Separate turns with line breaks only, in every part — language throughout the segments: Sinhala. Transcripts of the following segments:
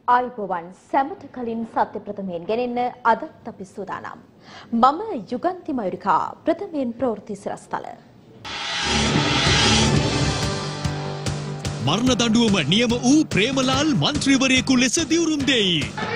ආයුබෝවන් සැමට කලින් සත්‍ය ප්‍රථමයෙන් ගෙනෙන්න අදත් අපි සූදානම්. මම යුගන්ති මයුරිකා ප්‍රථමයෙන් ප්‍රවෘත්ති සිරස්තල.
මරණ දඬුවම නියම වූ ප්‍රේමලාල් මන්ත්‍රීවරයෙකු ලෙස දිවුරුම් දෙයි.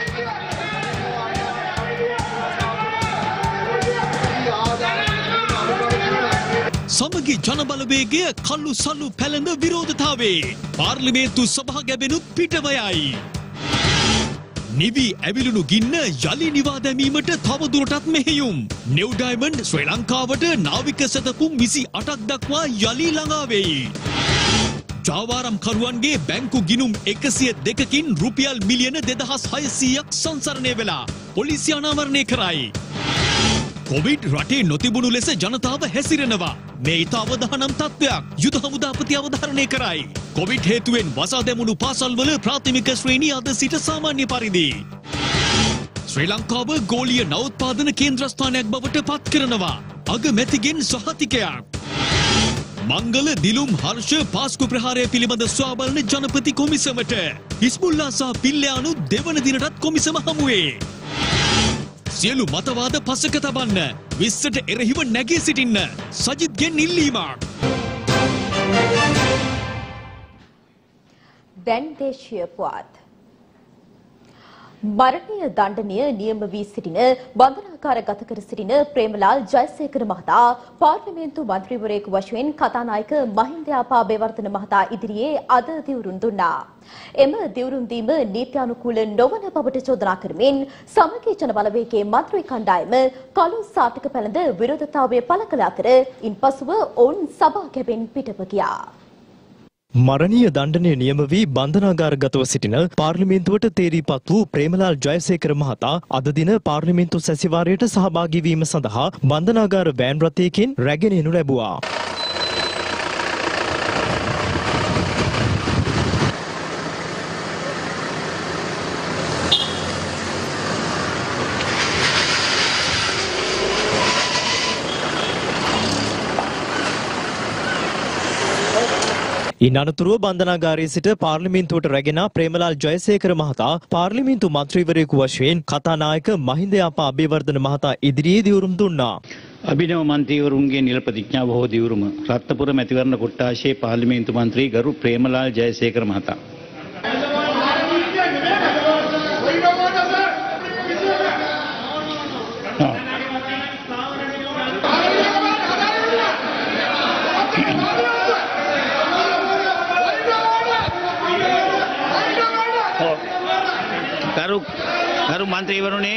සමගි ජනබලවේගය කල්ලු සල්ලු පැළඳ විරෝධතාවේ පාර්ලිමේන්තු සභා ගැබෙනුත් පිටවයයි. නිවි ඇවිලුණු ගින්න යලි නිවා දැමීමට තවදුරටත් මෙහෙයුම්. නිව් ඩයමන්ඩ් ශ්‍රී ලංකාවට නාවික සැතපුම් 28ක් දක්වා යලි ළඟා වෙයි. ජාවාරම්කරුවන්ගේ බැංකු ගිණුම් 102කින් රුපියල් මිලියන 2600ක් සංසරණය වෙලා පොලිසිය අනාවරණය කරයි. කොවිඩ් රටේ නොතිබුණු ලෙස ජනතාව හැසිරෙනවා. මේ ඉතා අවදානම් තත්ත්වයක් යුද හමුදාපති අවධාරණය කරයි. කොවිඩ් හේතුවෙන් වසා දැමුණු පාසල්වල ප්‍රාථමික ශ්‍රේණිය අද සිට සාමාන්‍ය පරිදි. ශ්‍රී ලංකාව ගෝලීය නවෝත්පාදන කේන්ද්‍රස්ථානයක් බවට පත් කරනවා. අගමැතිගෙන් සහතිකයක්. මංගල දිලුම් හර්ෂ පාස්කු ප්‍රහාරය පිළිබඳ ස්වාබලන ජනපති කොමිසමට හිස්බුල්ලා සහ පිල්ලයානු දෙවන දිනටත් කොමිසම හමුවේ. සියලු මතවාද පසක තබන්න විස්සට එරෙහිව නැගී සිටින්න සජිත්ගෙන් ඉල්ලීමක්.
දැන් දේශීය පුවත්. මරණීය දණ්ඩනය නියම වී සිටින බන්ධනාගාරගත කර සිටින ප්‍රේමලාල් ජයසේකර මහතා පාර්ලිමේන්තු මන්ත්‍රීවරයෙකු වශයෙන් කතානායක මහින්ද අබේවර්ධන මහතා ඉදිරියේ අද දිවුරුම් දුන්නා. එම දිවුරුම් දීම නීත්‍යානුකූල නොවන බවට චෝදනා කරමින් සමගි ජන බලවේගයේ මන්ත්‍රී කණ්ඩායම කළු සාතික පැළඳ විරෝධතාවය පළ කළ අතර ඉන්පසුව ඔවුන් සභා ගැබෙන් පිටව ගියා.
මරණීය දණ්ඩනය නියම වී බන්ධනාගාරගතව සිටින පාර්ලිමේන්තුවට තේරීපත් වූ ප්‍රේමලාල් ජයසේකර මහතා අද දින පාර්ලිමේන්තු සැසිවාරයට සහභාගී වීම සඳහා බන්ධනාගාර වෑන් රථයකින් රැගෙන එනු ලැබුවා. ඉන් අනතුරුව බන්ධනාගාරයේ සිට පාර්ලිමේන්තුවට රැගෙන ප්‍රේමලාල් ජයසේකර මහතා පාර්ලිමේන්තු මන්ත්‍රීවරයෙකු වශයෙන් කතානායක මහින්ද අබේවර්ධන මහතා ඉදිරියේ දිවුරුම් දුන්නා.
අභිනව මන්ත්‍රීවරුන්ගේ නිල ප්‍රතිඥාව හෝ දිවුරුම රත්නපුර මැතිවරණ කොට්ටාශයේ පාර්ලිමේන්තු මන්ත්‍රී ගරු ප්‍රේමලාල් ජයසේකර මහතා. ගරු මන්ත්‍රීවරුනි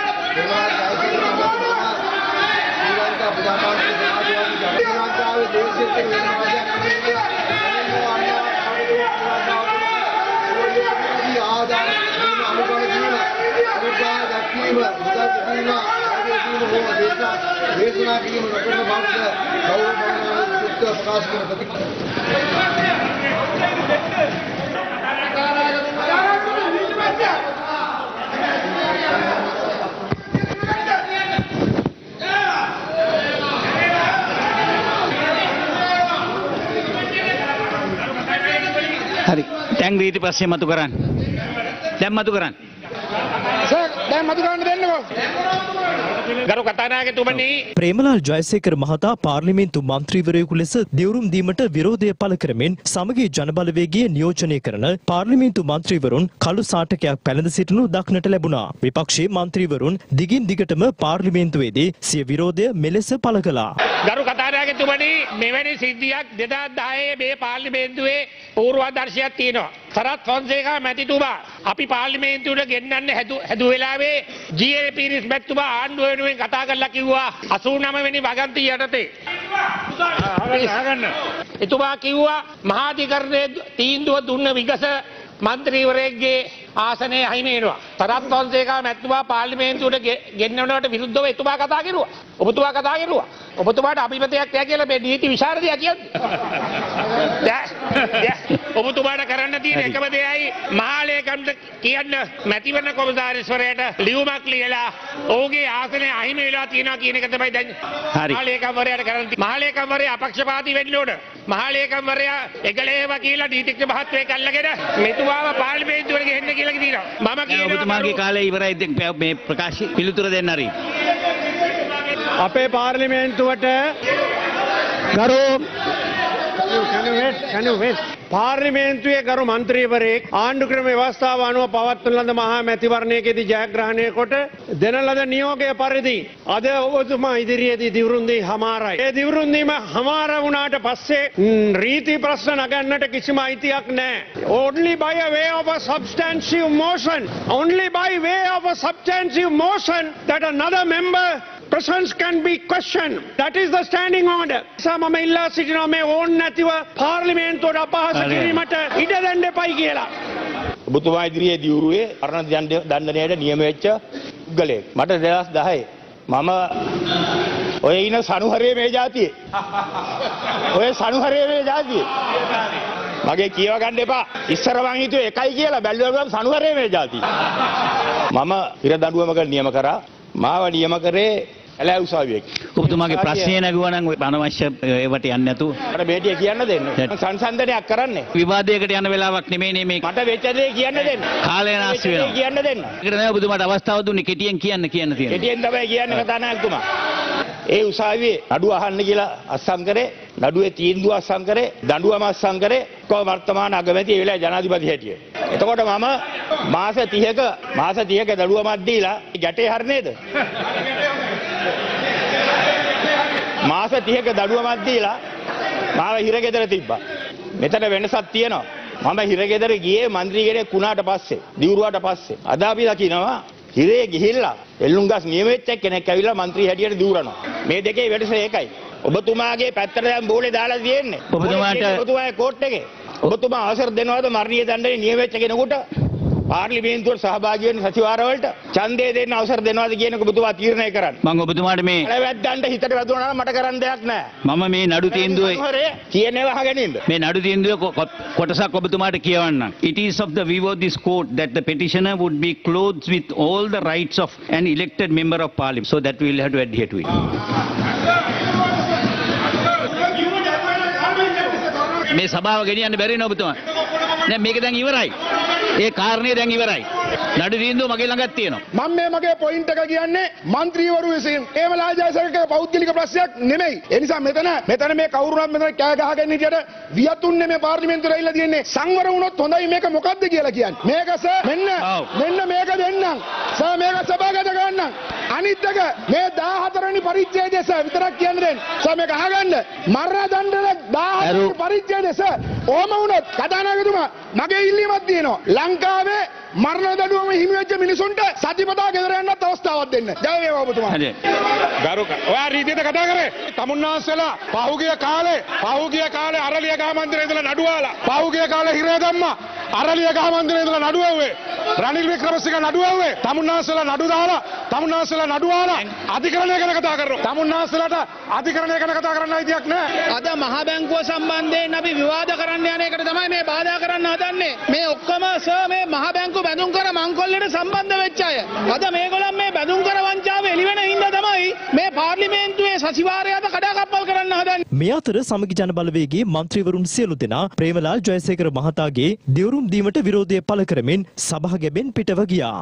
හරි දැන් ඊට පස්සේ මතු කරන්න. දැන් මතු කරන්න. සර් දැන් මතු කරන්න දෙන්නකෝ. ගරු කතානායකතුමනි
ප්‍රේමලාල් ජයසේකර මහතා පාර්ලිමේන්තු මන්ත්‍රීවරයෙකු ලෙස දිවුරුම් දීමට විරෝධය පළ කරමින් සමගි ජනබලවේගයේ නියෝජනය කරන පාර්ලිමේන්තු මන්ත්‍රීවරුන් කළු සාටකයක් පැළඳ සිටිනු දක්නට ලැබුණා. විපක්ෂයේ මන්ත්‍රීවරුන් දිගින් දිගටම පාර්ලිමේන්තුවේදී සිය විරෝධය මෙලෙස පළ කළා.
ගරු කතානායකතුමනි මෙවැනි සිද්ධියක් 2010 මේ පාර්ලිමේන්තුවේ පූර්වාදර්ශයක් තියෙනවා. සරත් ෆොන්සේකා මැතිතුමා අපි පාර්ලිමේන්තුවට ගෙන්නන්න හැදු වෙලාවේ ජී.ඒ. පීරිස් මැතිතුමා ආණ්ඩුව වෙනුවෙන් කතා කරලා කිව්වා 89 වෙනි වගන්ති යටතේ. එතුමා කිව්වා මහාධිකරණයේ තීන්දුව දුන්න විගස මන්ත්‍රීවරයෙක්ගේ ආසනය අහිමි වෙනවා. සරත් ෆොන්සේකා මැතිතුමා පාර්ලිමේන්තුවට ගෙන්නනවට විරුද්ධව එතුමා කතා කරුවා. ඔබතුමා කතා කරුවා. ඔබතුමාට අභිමතයක් නැහැ කියලා මේ නීති විශාරදයා කියන්නේ. ඔබතුමාට කරන්න තියෙන එකම දෙයයි මහලේකම්ට කියන්න මැතිවරණ කොමසාරිස්වරයාට ලියුමක් ලියලා ඔහුගේ ආසනය අහිමි වෙලා තියෙනවා කියන එක තමයි දැන් මහලේකම්වරයාට කරන්න තියෙන්නේ. මහලේකම්වරයා අපක්ෂපාතී වෙන්න ඕන. මහලේකම්වරයා එකලේව කියලා නීතිඥ මහත්මයෙක් අල්ලගෙන මෙතුමාව පාර්ලිමේන්තුවට ගෙන්න කියලා කියනවා. මම කියනවා
ඔබතුමාගේ කාලේ ඉවරයි දැන් මේ ප්‍රකාශ පිළිතුර දෙන්න හරි.
අපේ පාර්ලිමේන්තුවට ගරු පාර්ලිමේන්තුවේ ගරු මන්ත්‍රීවරයෙක් ආණ්ඩු ක්‍රම ව්‍යවස්ථාව අනුව පවත්වන ලද මහා මැතිවරණයේදී ජයග්‍රහණය කොට දෙන ලද නියෝගය පරිදි අද ඔබතුමා ඉදිරියේදී දිවුරුම් දී හමාරයි. ඒ දිවුරුම් දීම හමාර වුණාට පස්සේ රීති ප්‍රශ්න නගන්නට කිසිම අයිතියක් නැහැ. Only by a way of a substantive motion, only by way of a substantive motion that another member presence can be questioned. That is the standing order. මම ඉල්ලා සිටිනවා මේ ඕන් නැතිව පාර්ලිමේන්තුවට අපහාස කිරීමට ඉඩ දෙන්න එපයි කියලා.
ඔබතුමා ඉදිරියේ දියුරුවේ අරණ දණ්ඩනයට නියම වෙච්ච උගලෙක්. මට 2010 මම ඔය ඉන සනුහරේ මේ જાතියේ. ඔය සනුහරේ මේ જાතියේ. මගේ කියව ගන්න එපා. ඉස්සර මං හිතුවේ එකයි කියලා බැලුවම සනුහරේ මේ જાතිය. මම ඉර දඬුවමකට නියම කරා. මාව නියම කරේ ඇලෑ උසාවියෙක්.
ඔබතුමාගේ ප්‍රශ්නය නැගුවා නම් අනවශ්‍ය ඒවට යන්නේ නැතුව
මට මේටිය කියන්න දෙන්න. සංසන්දනයක් කරන්නේ.
විවාදයකට යන වෙලාවක් නෙමෙයිනේ මේක.
මට වෙච්ච දේ කියන්න දෙන්න.
කාලය නාස්ති වෙනවා.
කියන්න දෙන්න.
ඒකට නෑ ඔබතුමාට අවස්ථාව දුන්නේ කෙටියෙන් කියන්න තියෙනවා.
කෙටියෙන් තමයි කියන්නේ කතානායකතුමා. ඒ උසාවියේ නඩුව අහන්න කියලා අස්සම් කරේ. නඩුවේ තීන්දුව අස්සම් කරේ. දඬුවම අස්සම් කරේ. කො වර්තමාන අගමැති ඒ වෙලාවේ ජනාධිපති හැටියට. එතකොට මම මාස 30ක දඬුවමක් දීලා ගැටේ හරි නේද? මාස 30ක දඩුවමක් දීලා මාව හිරගෙදර තිබ්බා. මෙතන වෙනසක් තියෙනවා. මම හිරගෙදර ගියේ മന്ത്രി කෙනෙක් වුණාට පස්සේ, දිවුරුවාට පස්සේ. අද අපි දකිනවා හිරේ ගිහිල්ලා එල්ලුම්ගස් නියමෙච්ච කෙනෙක් ඇවිල්ලා മന്ത്രി හැටියට දිවුරනවා. මේ දෙකේ වෙනස ඒකයි. ඔබතුමාගේ පැත්තට දැන් බෝලේ දාලා තියෙන්නේ. ඔබතුමාගේ කෝට් එකේ. ඔබතුමා අවසර දෙනවද මරණීය දඬුවමේ නියමෙච්ච කෙනෙකුට පාර්ලිමේන්තුවට සහභාගී වෙන්න සතිವಾರවලට ඡන්දය දෙන්න අවසර දෙනවද කියන එක ඔබතුමා තීරණය කරන්න.
මම ඔබතුමාට මේ
වැද්දන්ට හිතට වැදුණා නම් මට කරන්න දෙයක් නැහැ.
මම මේ නඩු තීන්දුවේ
කියනේව අහගෙන ඉන්න.
මේ නඩු තීන්දුවේ කොටසක් ඔබතුමාට කියවන්න. It is of the view of this court that the petitioner would be clothed with all the rights of an elected member of parliament. So that we will have to adhere to it. මේ සභාව ගෙනියන්න බැරි නේ ඔබතුමා. දැන් මේක දැන් ඉවරයි. ඒ කාරණේ දැන් ඉවරයි. නඩු තීන්දුව මගේ ළඟත් තියෙනවා.
මම මගේ පොයින්ට් එක කියන්නේ മന്ത്രിවරු විසින් ඒම ලාජයසක පෞද්ගලික ප්‍රශ්නයක් නෙමෙයි. ඒ නිසා මෙතන මේ කවුරුවත් මෙතන කෑ ගහගෙන හිටියට වියතුන්නේ මේ පාර්ලිමේන්තුවට ඇවිල්ලා තියෙන්නේ. සංවර වුණොත් හොඳයි මේක මොකද්ද කියලා කියන්නේ. මේක සර් මෙන්න මේක දෙන්නම්. සර් මේක සභාගත ගන්නම්. අනිත් එක මේ 14 වෙනි පරිච්ඡේදය සර් විතරක් කියන්න දෙන්න. සර් මේක අහගන්න. මරණ දඬුවම 14 වෙනි පරිච්ඡේදය සර්. ඕම වුණොත් කතානායකතුමා මගේ ඉල්ලීමක් තියෙනවා. ලංකාවේ මරණ දඬුවම හිමි වෙච්ච මිනිසුන්ට සතිපතා ගෙදර යන්නත් අවස්ථාවක් දෙන්න. ජය වේවා ඔබතුමා.
ඔයා රීතියට කතා කරේ තමුන්නාස්සලා පහුගිය කාලේ අරලියගහ මන්දිරේ ඉඳලා නඩුවාලා පහුගිය කාලේ හිරේ දැම්මා අරලියගහ මන්දිරේ ඉඳලා නඩුවුවේ රනිල් වික්‍රමසිංහ නඩුවුවේ තමුන්නාස්සලා නඩු දාලා තමුන්නාස්සලා නඩුවාලා අධිකරණය ගැන කතා කරනවා. තමුන්නාස්සලාට අධිකරණය ගැන කතා කරන්න අයිතියක් නැහැ.
අද මහ බැංකුව සම්බන්ධයෙන් අපි විවාද කරන්න යන එකට තමයි මේ බාධා කරන්න හදන්නේ. මේ ඔක්කොම සර් මේ මහ බැංකුව බැඳුම් කර මංකොල්ලට සම්බන්ධ වෙච්ච අය. අද මේගොල්ලන් මේ බැඳුම් කර වංචාව එළිවෙන හින්දා තමයි මේ පාර්ලිමේන්තුවේ සතිವಾರයද කඩාකප්පල් කරන්න හදන්නේ.
මේ අතර සමගි ජන බලවේගයේ මන්ත්‍රීවරුන් සියලු දෙනා ප්‍රේමලාල් ජයසේකර මහතාගේ දිවුරුම් දීමට විරෝධය පළ කරමින් සභාවගෙන් පිටව ගියා.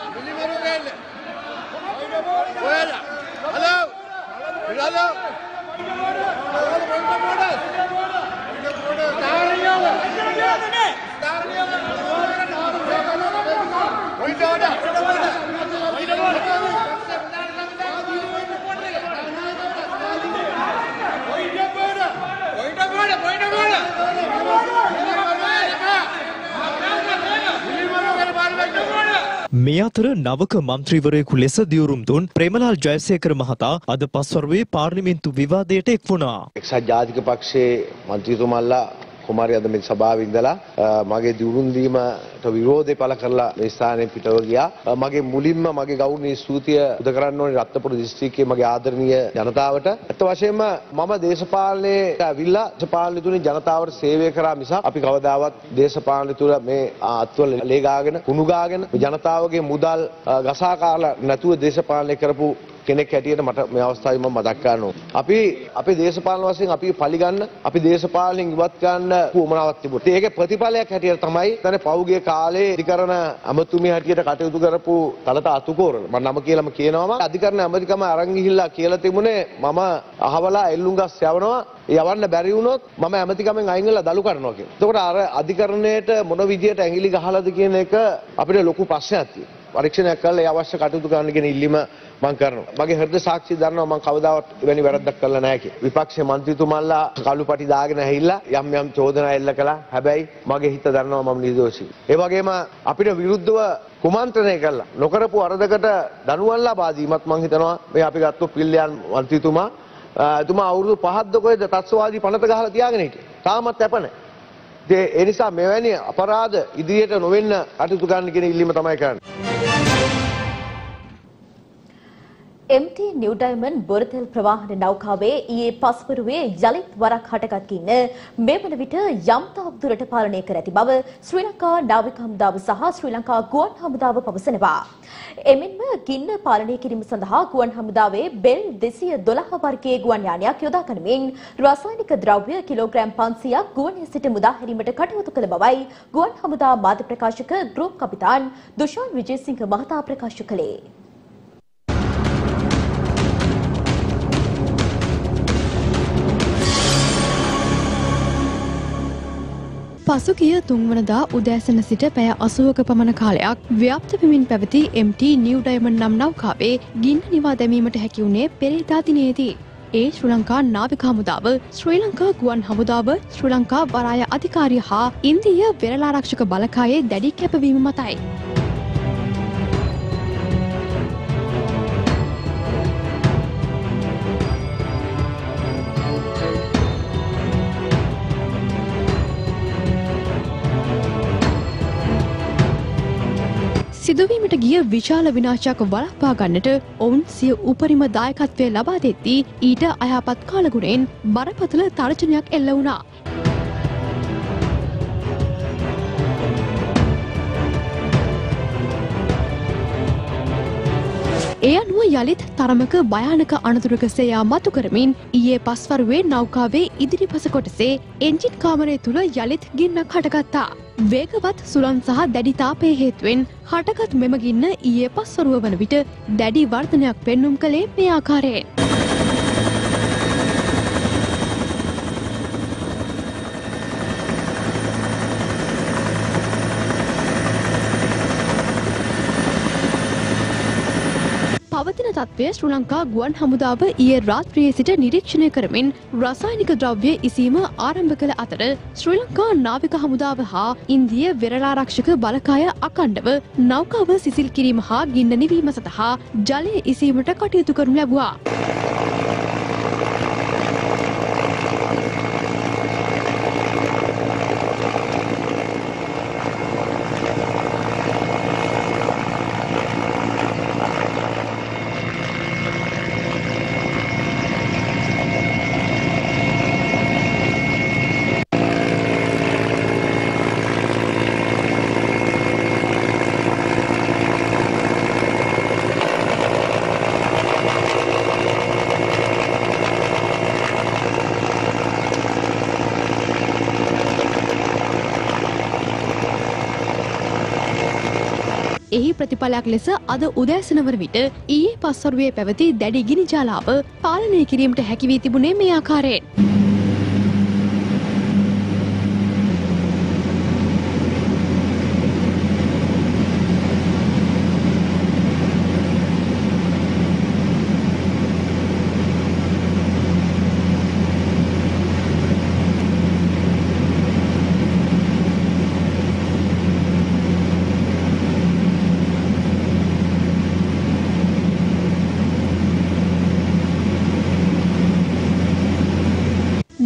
මේ අතර නවක මන්ත්‍රීවරයෙකු ලෙස දියුරුම් දුන් ප්‍රේමලාල් ජයසේකර මහතා අද පස්වරුවේ පාර්ලිමේන්තු විවාදයට එක් වුණා.
එක්සත් ජාතික පක්ෂයේ මන්ත්‍රීතුමල්ලා කුමාරි අද මේ සභාවේ ඉඳලා මගේ දියුණුම් දීමට විරෝධය පළ කරලා මේ ස්ථානයෙන් පිටව ගියා. මගේ මුලින්ම මගේ ගෞරවනීය ස්තුතිය උද කරන්න ඕනේ රත්නපුර දිස්ත්‍රික්කයේ මගේ ආදරණීය ජනතාවට. අත් වශයෙන්ම මම දේශපාලනයේ ඇවිල්ලා දේශපාලන තුලින් ජනතාවට සේවය කරා මිසක් අපි කවදාවත් දේශපාලන තුල මේ අත්වල ලේ ගාගෙන කුණු ගාගෙන ජනතාවගේ මුදල් ගසා කාලා නැතුව දේශපාලනය කරපු කෙනෙක් හැටියට මට මේ අවස්ථාවේ මම මතක් කරනවා. අපි අපේ දේශපාලන වශයෙන් අපි පරිගන්න අපි දේශපාලනයෙන් ඉවත් ගන්න උවමනාවක් තිබුණා. ඒකේ ප්‍රතිඵලයක් හැටියට තමයි දැන් පෞගේ කාලේ අධිකරණ අමතුමිය හැටියට කටයුතු කරපු තලත අතුකෝරන. මම නම කියලාම කියනවාම අධිකරණ අමතිකම අරන් ගිහිල්ලා කියලා තිබුණේ මම අහවලා එල්ලුම්ගස් යවනවා. යවන්න බැරි වුණොත් මම ඇමතිකමෙන් අයින් වෙලා දලු කරනවා කියලා. එතකොට අර අධිකරණයට මොන විදියට ඇඟිලි ගහලාද කියන එක අපිට ලොකු ප්‍රශ්නයක් තියෙනවා. පරීක්ෂණයක් කරලා ඒ අවශ්‍ය කටයුතු කරන්න කියන ඉල්ලීම මම කරනවා. මගේ හෘද සාක්ෂි දන්නවා මම කවදාවත් එවැනි වැරද්දක් කළා නැහැ කියලා. විපක්ෂයේ මන්ත්‍රීතුමාලා කළුපටි දාගෙන ඇහිලා යම් චෝදනා එල්ල කළා. හැබැයි මගේ හිත දන්නවා මම නිර්දෝෂී. ඒ වගේම අපිට විරුද්ධව කුමන්ත්‍රණය කළා. නොකරපු වරදකට දඬුවම් ලබා දීමත් මම හිතනවා මේ අපි ගත්ත පිල්ලයන් මන්ත්‍රීතුමා එතුමා අවුරුදු 5ක්ද කොහෙද තත්ස්වාදී පනත ගහලා තියාගෙන හිටියේ. තාමත් අප නැහැ. ඒ නිසා මෙවැනි අපරාධ ඉදිරියට නොවෙන්න කටයුතු කරන්න කියන ඉල්ලීම තමයි කරන්නේ.
MT New Diamond බොරතෙල් ප්‍රවාහන නෞකාවේ ඊයේ පස්වරුවේ යලිත් වරක් හටගත්කින්න මේ වන විට යම් තාක් දුරට පාලනය කර ඇති බව ශ්‍රී ලංකා නාවික හමුදාව සහ ශ්‍රී ලංකා ගුවන් හමුදාව පවසනවා. එමෙන්ම ගින්න පාලනය කිරීම සඳහා ගුවන් හමුදාවේ බෙල් 212 වර්ගයේ ගුවන් යානයක් යොදා ගනිමින් රසායනික ද්‍රව්‍ය කිලෝග්‍රෑම් 500ක් ගුවනේ සිට මුදා හැරීමට කටයුතු කළ බවයි ගුවන් හමුදා මාධ්‍ය ප්‍රකාශක ගෲප් කපිතාන් දුෂාන් විජේසිංහ මහතා ප්‍රකාශ කළේ.
පසුගිය තුන්වනදා උදෑසන සිට පැය 80ක පමණ කාලයක් ව්‍යාප්ත වෙමින් පැවති MT New Diamond නම් නෞකාවේ ගින්න නිවා දැමීමට හැකි වුණේ පෙරේදා දිනේදී. ඒ ශ්‍රී ලංකා නාවික හමුදාව, ශ්‍රී ලංකා ගුවන් හමුදාව, ශ්‍රී ලංකා වරාය අධිකාරිය හා ඉන්දීය වෙරළාරක්ෂක බලකායේ දැඩි කැපවීම මතයි. සිදුවීමට ගිය විශාල විනාශයක් වළක්වා ගන්නට ඔවුන් සිය උපරිම දායකත්වය ලබා දෙද්දී ඊට අයහපත් කාලගුණයෙන් බරපතල තර්ජනයක් එල්ල වුණා. ඒ අනුව යළිත් තරමක භයානක අනතුරක සේයා මතු කරමින් ඊයේ පස්වරුවේ නෞකාවේ ඉදිරිපස කොටසේ එන්ජින් කාමරය තුල යළිත් ගින්නක් හටගත්තා. වේගවත් සුළං සහ දැඩි තාපයේ හේතුවෙන් හටගත් මෙම ගින්න ඊයේ පස්වරුව වන විට දැඩි වර්ධනයක් පෙන්නුම් කළේ මේ ආකාරයෙන්. පවතින තත්ත්වය ශ්‍රී ලංකා ගුවන් හමුදාව ඊයේ රාත්‍රියේ සිට නිරීක්ෂණය කරමින් රසායනික ද්‍රව්‍ය ඉසීම ආරම්භ කළ අතර ශ්‍රී ලංකා නාවික හමුදාව හා ඉන්දීය වෙරළාරක්ෂක බලකාය අඛණ්ඩව නෞකාව සිසිල් කිරීම හා ගින්න නිවීම සඳහා ජලය ඉසීමට කටයුතු කරනු ලැබුවා. එහි ප්‍රතිඵලයක් ලෙස අද උදෑසන වන විට ඊයේ පස්වරුවේ පැවති දැඩි ගිනි ජාලාව පාලනය කිරීමට හැකි වී තිබුණේ මේ ආකාරයෙන්.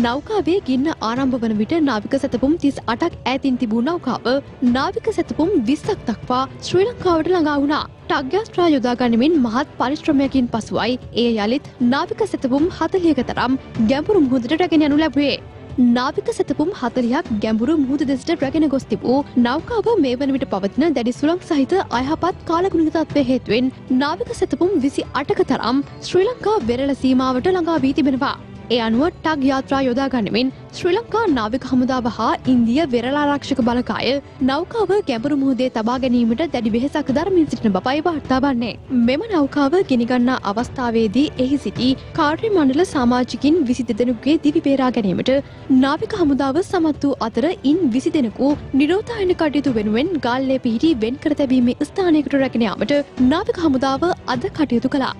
නෞකාවේ ගින්න ආරම්භ වන විට නාවික සැතපුම් 38ක් ඈතින් තිබූ නෞකාව නාවික සැතපුම් 20ක් දක්වා ශ්‍රී ලංකාවට ළඟා වුණා. ටග්යාස්ත්‍රා යොදා ගනිමින් මහත් පරිශ්‍රමයකින් පසුවයි එය යළිත් නාවික සැතපුම් 40ක තරම් ගැඹුරු මුහුදට රැගෙන යනු ලැබුවේ. නාවික සැතපුම් 40ක් ගැඹුරු මුහුද දෙසට රැගෙන ගොස් තිබූ නෞකාව මේ වන විට පවතින දැඩි සුළං සහිත අයහපත් කාලගුණික තත්ත්වය හේතුවෙන් නාවික සැතපුම් 28ක තරම් ශ්‍රී ලංකා වෙරළ සීමාවට ළඟා වී තිබෙනවා. ඒ අනුව ටග් යාත්‍රා යොදා ගනිමින් ශ්‍රී ලංකා නාවික හමුදාව හා ඉන්දිය වෙරළ ආරක්ෂක බලකාය නෞකාව ගැඹුරු මුහුදේ තබා ගැනීමට දැඩි වෙහෙසක් දරමින් සිටින බවයි වාර්තා වන්නේ. මෙම නෞකාව ගෙනගන්නා අවස්ථාවේදී එහි සිටි කාර්ය මණ්ඩල සමාජිකින් 22 දෙනෙකුගේ දිවි බේරා ගැනීමට නාවික හමුදාව සමත් වූ අතර ඉන් 20 දෙනෙකු නිරෝධායන කටයුතු වෙනුවෙන් ගාල්ලේ පිහිටි වෙන් කර තැබීමේ ස්ථානයකට රැගෙන යාමට නාවික හමුදාව අද කටයුතු කළා.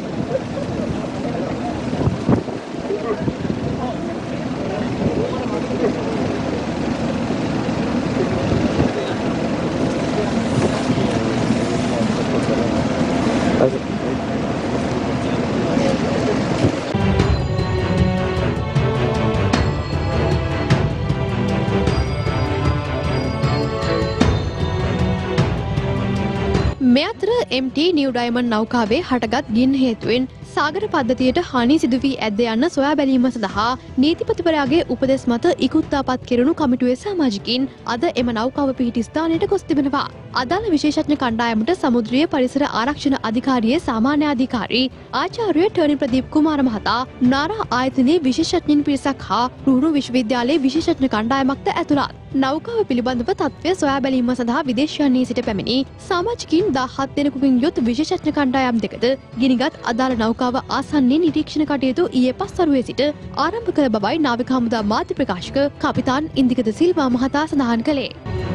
මේ අතර MT නිව් ඩයමන්ඩ් නෞකාවේ හටගත් ගින්න හේතුවෙන් සාගර පද්ධතියට හානි සිදු වී ඇද්ද යන්න සොයා බැලීම සඳහා නීතිපතිවරයාගේ උපදෙස් මත ඉකුත්තාපත් කෙරුණු කමිටුවේ සමාජිකින් අද එම නෞකාව පිහිටි ස්ථානයට ගොස් තිබෙනවා. අදාළ විශේෂඥ කණ්ඩායමට සමුද්‍රීය පරිසර ආරක්ෂණ අධිකාරියේ සාමාන්‍ය අධිකාරී ආචාර්ය ටර්නි ප්‍රදීප් කුමාර මහතා නාරා ආයතනයේ විශේෂඥයින් පිරිසක් හා රුහුණු විශ්වවිද්‍යාලයේ විශේෂඥ කණ්ඩායමක්ද ඇතුළත්. නෞකාව පිළිබඳව තත්ත්වය සොයා බැලීම සඳහා විදේශයන්හි සිට පැමිණි සමාජිකින් 17 දෙනෙකුකින් යුත් විශේෂඥ කණ්ඩායම් දෙකද ගිනිගත් අදාළ නෞකාව ආසන්නයේ නිරීක්ෂණ කටයුතු ඊයේ පස්වරුවේ සිට ආරම්භ කළ බවයි නාවික හමුදා මාධ්‍ය ප්‍රකාශක කපිතාන් ඉන්දිකද සිල්වා මහතා සඳහන් කළේ.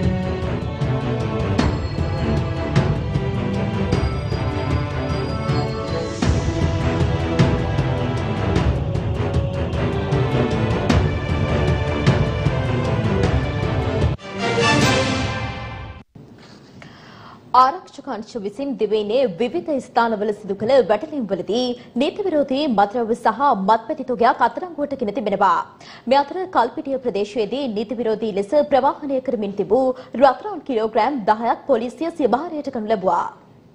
ආරක්ෂක අංශ විසින් දිවයිනේ විවිධ ස්ථානවල සිදු කළ වැටලීම්වලදී නීති විරෝධී මත්ද්‍රව්‍ය සහ මත්පැති තොගයක් අත්අඩංගුවට ගෙන තිබෙනවා. මේ අතර කල්පිටිය ප්‍රදේශයේදී නීති විරෝධී ලෙස ප්‍රවාහනය කරමින් තිබූ රත්රන් කිලෝග්‍රෑම් 10ක් පොලිසිය සිය භාරයට ගනු ලැබුවා.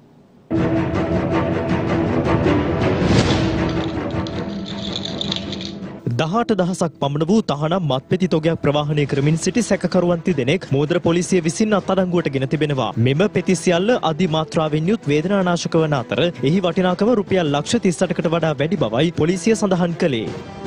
දහට දහසක් පමණ වූ තහනම් මත්පැති තොගයක් ප්‍රවාහනය කරමින් සිටි සැකකරුවන් තිදෙනෙක් මෝදර පොලිසිය විසින් අත්අඩංගුවට ගෙන තිබෙනවා. මෙම පෙති සියල්ල අධි මාත්‍රාවෙන් යුත් වේදනානාශක වන අතර එහි වටිනාකම රුපියල් ලක්ෂ 38කට වඩා වැඩි බවයි පොලිසිය සඳහන් කළේ.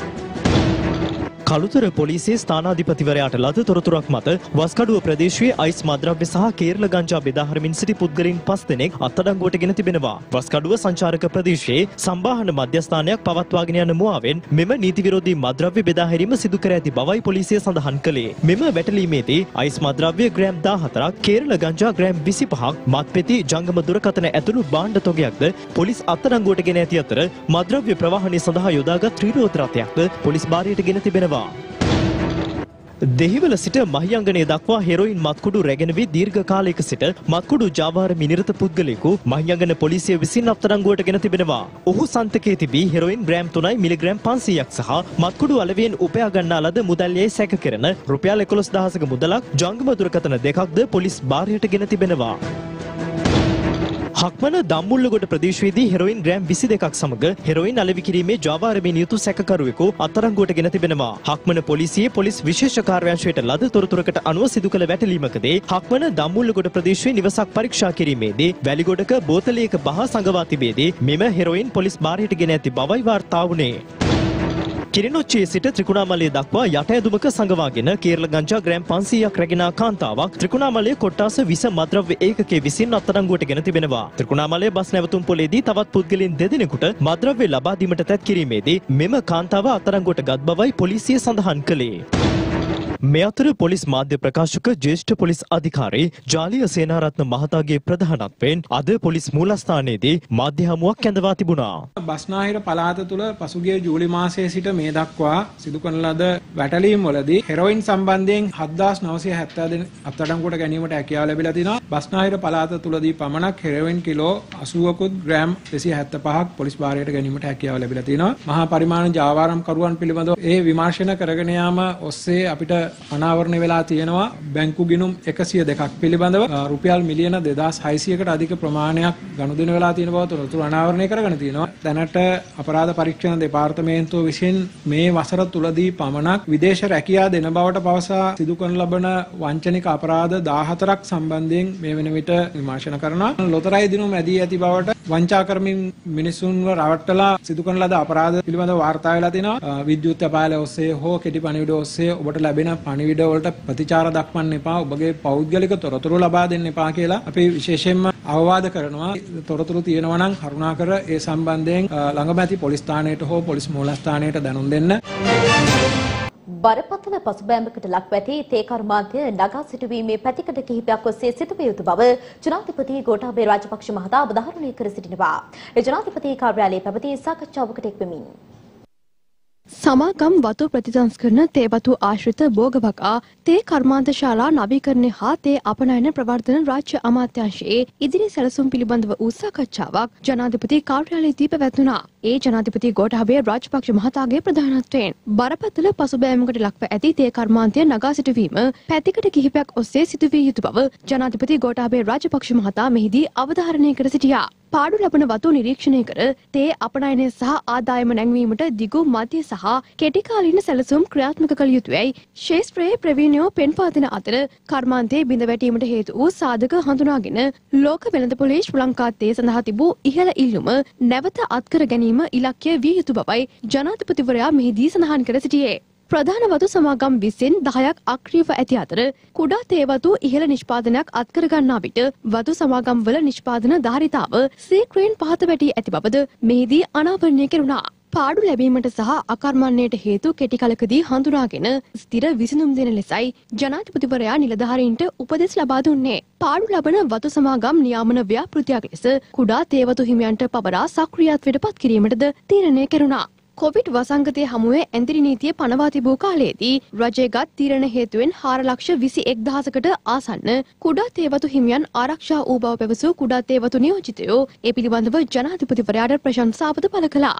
කළුතර පොලිසියේ ස්ථානාධිපතිවරයාට ලද තොරතුරක් මත වස්කඩුව ප්‍රදේශයේ අයිස් මද්‍රව්‍ය සහ කේරළ ගංජා බෙදා හරිමින් සිටි පුද්ගලයන් 5 දෙනෙක් අත්අඩංගුවට ගෙන තිබෙනවා. වස්කඩුව සංචාරක ප්‍රදේශයේ සම්බාහන මධ්‍යස්ථානයක් පවත්වාගෙන යන මුවාවෙන් මෙම නීති විරෝධී මද්‍රව්‍ය බෙදා හැරීම සිදු කර ඇති බවයි පොලිසිය සඳහන් කළේ. මෙම වැටලීමේදී අයිස් මද්‍රව්‍ය ග්‍රෑම් 14ක්, කේරළ ගංජා ග්‍රෑම් 25ක්, මත්පෙති, ජංගම දුරකථන ඇතුළු භාණ්ඩ තොගයක්ද පොලිස් අත්අඩංගුවට ගෙන ඇති අතර මද්‍රව්‍ය ප්‍රවාහනය සඳහා යොදාගත් ත්‍රිරෝද රථයක්ද පොලිස් භාරයට ගෙන තිබෙනවා. දෙහිවල සිට මහියංගනය දක්වා හෙරොයින් මත්කුඩු රැගෙන වී දීර්ඝ කාලයක සිට මත්කුඩු ජාවාරමේ නිරත පුද්ගලයෙකු මහියංගන පොලිසිය විසින් අත්අඩංගුවට ගෙන තිබෙනවා. ඔහු සන්තකයේ තිබී හෙරොයින් ග්‍රෑම් 3යි මිලිග්‍රෑම් 500ක් සහ මත්කුඩු අලෙවියෙන් උපයා ගන්නා ලද මුදල් යයි සැක කරන රුපියල් 11000ක මුදලක් ජංගම දුරකථන දෙකක්ද පොලිස් භාරයට ගෙන තිබෙනවා. හක්මන දම්මුල්ලගොඩ ප්‍රදේශයේදී හෙරොයින් ග්‍රෑම් 22ක් සමග හෙරොයින් අලෙවි කිරීමේ ජාවාරමේ නියුතු සැකකරුවෙකු අත්අඩංගුවට ගෙන තිබෙනවා. හක්මන පොලිසියේ පොලිස් විශේෂ කාර්යාංශයට ලද තොරතුරකට අනුව සිදු කළ වැටලීමකදී හක්මන දම්මුල්ලගොඩ ප්‍රදේශයේ නිවසක් පරීක්ෂා කිරීමේදී වැලිගොඩක බෝතලයක බහ සංගවා තිබේදී මෙම හෙරොයින් පොලිස් භාරයට ගෙන ඇති බවයි වාර්තා වුණේ. කිරිනොච්චියේ සිට ත්‍රිකුණාමලය දක්වා යට ඇදුමක සංගවාගෙන කේරළ ගංජා ග්‍රෑම් 500ක් රැගෙන කාන්තාවක් ත්‍රිකුණාමලය කොට්ටාස විස මද්‍රව්‍ය ඒකකයේ විසින් අත්අඩංගුවට ගෙන තිබෙනවා. ත්‍රිකුණාමලය බස් නැවතුම් පොලේදී තවත් පුද්ගලයන් දෙදෙනෙකුට මද්‍රව්‍ය ලබා දීමට තැත් කිරීමේදී මෙම කාන්තාව අත්අඩංගුවට ගත් බවයි පොලිසිය සඳහන් කළේ. මේ අතර පොලිස් මාධ්‍ය ප්‍රකාශක ජ්‍යෙෂ්ඨ පොලිස් අධිකාරී ජාලිය සේනාරත්න මහතාගේ ප්‍රධානත්වයෙන් අද පොලිස් මූලස්ථානයේදී මාධ්‍ය හමුවක් කැඳවා තිබුණා.
බස්නාහිර පළාත තුළ පසුගිය ජූලි මාසයේ සිට මේ දක්වා සිදු කරන ලද වැටලීම් වලදී හෙරොයින් සම්බන්ධයෙන් 7970 අත්අඩංගුවට ගැනීමට හැකියාව ලැබිලා තිනවා. බස්නාහිර පළාත තුළදී පමණක් හෙරොයින් කිලෝ 80කුත් ග්‍රෑම් 275ක් පොලිස් භාරයට ගැනීමට හැකියාව ලැබිලා තිනවා. මහා පරිමාණ ජාවාරම්කරුවන් පිළිබඳව ඒ විමර්ශන කරගෙන යාම ඔස්සේ අපිට අනාවරණය වෙලා තියෙනවා බැංකු ගිණුම් 102ක් පිළිබඳව රුපියල් මිලියන 2600කට අධික ප්‍රමාණයක් ගනුදෙනු වෙලා තියෙන බව තොරතුරු අනාවරණය කරගෙන තියෙනවා. දැනට අපරාධ පරීක්ෂණ දෙපාර්තමේන්තුව විසින් මේ වසර තුලදී පමණක් විදේශ රැකියා දෙන බවට පවසා සිදු කරන ලබන වංචනික අපරාධ 14ක් සම්බන්ධයෙන් මේ වෙන විට විමර්ශන කරනවා. ලොතරැයි දිනුම් ඇදී ඇති බවට වංචා කරමින් මිනිසුන්ව රවට්ටලා සිදු කරන ලද අපරාධ පිළිබඳව වාර්තා වෙලා තිනවා. විද්‍යුත් අපාල ඔස්සේ හෝ කෙටි පණිවිඩ ඔස්සේ ඔබට ලැබෙන පණිවිඩ වලට ප්‍රතිචාර දක්වන්න එපා. ඔබගේ පෞද්ගලික තොරතුරු ලබා දෙන්න එපා කියලා අපි විශේෂයෙන්ම අවවාද කරනවා. තොරතුරු තියෙනවා නම් කරුණාකර ඒ සම්බන්ධයෙන් ළඟම ඇති පොලිස් ස්ථානයට හෝ පොලිස් මූලස්ථානයට දැනුම් දෙන්න.
බරපතල පසුබෑමකට ලක්ව ඇති තේ කර්මාන්තය නගා සිටුවීමේ පැතිකඩ කිහිපයක් ඔස්සේ සිදුවිය යුතු බව ජනාධිපති ගෝඨාභය රාජපක්ෂ මහතා අවධාරණය කර සිටිනවා. ඒ ජනාධිපති කාර්යාලයේ පැවති සාකච්ඡාවකට එක්වෙමින්
සමාගම් වතු ප්‍රතිසංස්කරණ තේ වතු ආශ්‍රිත භෝගවගා තේ කර්මාන්ත ශාලා නවීකරණය හා තේ අපනයන ප්‍රවර්ධන රාජ්‍ය අමාත්‍යාංශයේ ඉදිරි සැලසුම් පිළිබඳව වූ සාකච්ඡාවක් ජනාධිපති කාර්යාලයේදී පැවැත්වුණා. ඒ ජනාධිපති ගෝඨාභය රාජපක්ෂ මහතාගේ ප්‍රධානත්වයෙන් බරපතල පසුබෑමකට ලක්ව ඇති තේ කර්මාන්තය නගා සිටුවීම පැතිකඩ කිහිපයක් ඔස්සේ සිදුවිය යුතු බව ජනාධිපති ගෝඨාභය රාජපක්ෂ මහතා මෙහිදී අවධාරණය කර සිටියා. පාඩු ලබන වතු නිරීක්ෂණය කර තේ අපනයනය සහ ආදායම නැංවීමට දිගු මධ්‍ය සහ කෙටිකාලීන සැලසුම් ක්‍රියාත්මක කළ යුතුයයි ශේෂ්ත්‍රයේ ප්‍රවීණයෝ පෙන්වා දෙන අතර කර්මාන්තයේ බිඳ වැටීමට හේතු වූ සාධක හඳුනාගෙන ලෝක වෙළඳපොලේ ශ්‍රී ලංකා තේ සඳහා තිබූ ඉහළ ඉල්ලුම නැවත අත්කර ගැනීම ඉලක්කය විය යුතු බවයි ජනාධිපතිවරයා මෙහිදී සඳහන් කර සිටියේ. ප්‍රධාන වතු සමාගම් 20න් 10ක් අක්‍රියව ඇති අතර කුඩා තේ වතු ඉහළ නිෂ්පාදනයක් අත්කර ගන්නා විට වතු සමාගම් වල නිෂ්පාදන ධාරිතාව සීක්‍රයෙන් පහත වැටී ඇති බවද මෙහිදී අනාවරණය කෙරුණා. පාඩු ලැබීමට සහ අකර්මණ්‍යයට හේතු කෙටි කලකදී හඳුනාගෙන ස්ථිර විසඳුම් දෙන ලෙසයි ජනාධිපතිවරයා නිලධාරීන්ට උපදෙස් ලබා දුන්නේ. පාඩු ලබන වතු සමාගම් නියාමන ව්‍යාපෘතියක් ලෙස කුඩා තේ වතු හිමියන්ට පවරා සක්‍රියත්වයට පත් කිරීමටද තීරණය කෙරුණා. කොවිඩ් වසංගතය හමුවේ ඇඳිරි නීතිය පනවා තිබූ කාලයේදී රජයගත් තීරණ හේතුවෙන් 4,21,000කට ආසන්න කුඩා තේවතු හිමියන් ආරක්ෂා වූ බව පැවසූ කුඩා තේවතු නියෝජිතයෝ ඒ පිළිබඳව ජනාධිපතිවරයාට ප්‍රශංසාවද පළ කළා.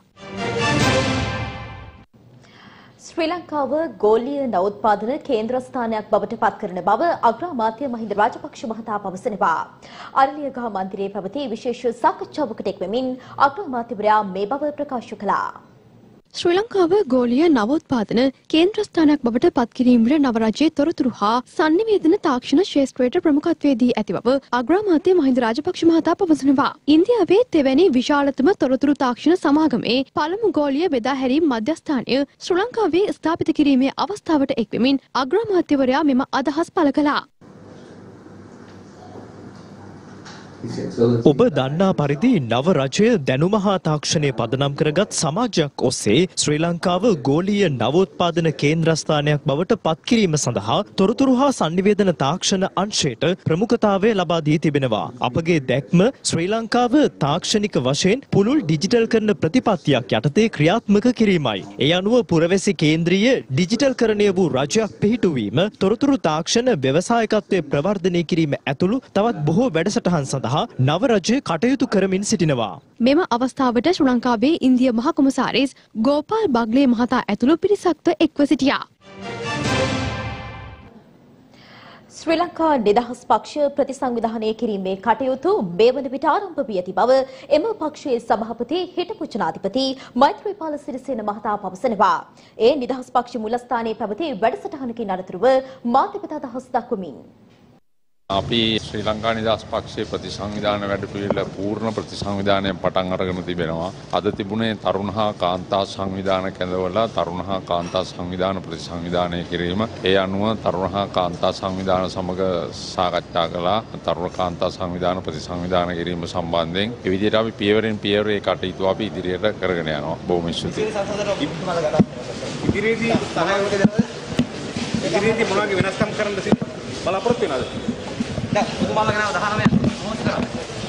ශ්‍රී ලංකාව ගෝලීය නවෝත්පාදන කේන්ද්‍රස්ථානයක් බවට පත් කරන බව අග්‍රාමාත්‍ය මහින්ද රාජපක්ෂ මහතා පවසනවා. අරලියගහ මන්දිරයේ පැවති විශේෂ සාකච්ඡාවකට එක්වෙමින් අග්‍රාමාත්‍යවරයා මේ බව ප්‍රකාශ කළා.
ශ්‍රී ලංකාව ගෝලීය නවෝත්පාදන කේන්ද්‍රස්ථානයක් බවට පත් කිරීමට නව රජයේ තොරතුරු හා sannivedana තාක්ෂණ ක්ෂේත්‍රයට ප්‍රමුඛත්වයේ දී ඇති බව අග්‍රාමාත්‍ය මහින්ද රාජපක්ෂ මහතා පවසනවා. ඉන්දියාවේ තෙවැනි විශාලතම තොරතුරු තාක්ෂණ සමාගමේ පළමු ගෝලීය බෙදා හැරීම් මධ්‍යස්ථානය ශ්‍රී ලංකාවේ ස්ථාපිත කිරීමේ අවස්ථාවට එක්වෙමින් අග්‍රාමාත්‍යවරයා මෙම අදහස් පළ කළා.
ඔබ දන්නා පරිදි නව රජය දැනුම හා තාක්ෂණය පදනම් කරගත් සමාජයක් ඔස්සේ ශ්‍රී ලංකාව ගෝලීය නවෝත්පාදන කේන්ද්‍රස්ථානයක් බවට පත්කිරීම සඳහා තොරතුරු හා sannivedana තාක්ෂණ අංශයට ප්‍රමුඛතාවය ලබා දී තිබෙනවා. අපගේ දැක්ම ශ්‍රී ලංකාව තාක්ෂණික වශයෙන් පුළුල් ඩිජිටල් කරන ප්‍රතිපත්තියක් යටතේ ක්‍රියාත්මක කිරීමයි. ඒ අනුව පුරවැසි කේන්ද්‍රීය ඩිජිටල්කරණය වූ රජයක් පිහිටුවීම, තොරතුරු තාක්ෂණ ව්‍යවසායකත්වය ප්‍රවර්ධනය කිරීම ඇතුළු තවත් බොහෝ වැඩසටහන් සඳහා නව රජය කටයුතු කරමින් සිටිනවා.
මෙම අවස්ථාවට ශ්‍රී ලංකාවේ ඉන්දිය මහ කොමසාරිස් ගෝපාල් බග්ලේ මහතා ඇතුළු පිරිසක්ද එක්ව සිටියා.
ශ්‍රී ලංකා නිදහස් පක්ෂ ප්‍රතිසංවිධානය කිරීමේ කටයුතු මේ වන විට ආරම්භ වී ඇති බව එම පක්ෂයේ සභාපති හිටපු ජනාධිපති මෛත්‍රීපාල සිරිසේන මහතා පවසනවා. ඒ නිදහස් පක්ෂ මුලස්ථානයේ පැවති වැඩසටහනකින් අනතුරුව මාධ්‍යපත අදහස් දක්වමින්
අපි ශ්‍රී ලංකා නිදහස් පක්ෂයේ ප්‍රතිසංවිධාන වැඩපිළිවෙල පූර්ණ ප්‍රතිසංවිධානයෙන් පටන් අරගෙන තිබෙනවා. අද තිබුණේ තරුණ හා කාන්තා සංවිධාන කැඳවලා තරුණ හා කාන්තා සංවිධාන ප්‍රතිසංවිධානය කිරීම. ඒ අනුව තරුණ හා කාන්තා සංවිධාන සමග සාකච්ඡා කළා. තරුණ කාන්තා සංවිධාන ප්‍රතිසංවිධාන කිරීම සම්බන්ධයෙන් ඒ විදිහට අපි පියවරෙන් පියවර ඒ කටයුතු අපි ඉදිරියට කරගෙන යනවා. බොහොම ස්තුතියි.
ඉදිරියේදී මොනවාගේ වෙනස්කම් කරන්න බලාපොරොත්තු වෙනවද? දැන් පුදුමාලා ගෙනාව 19 මොහොත කරා.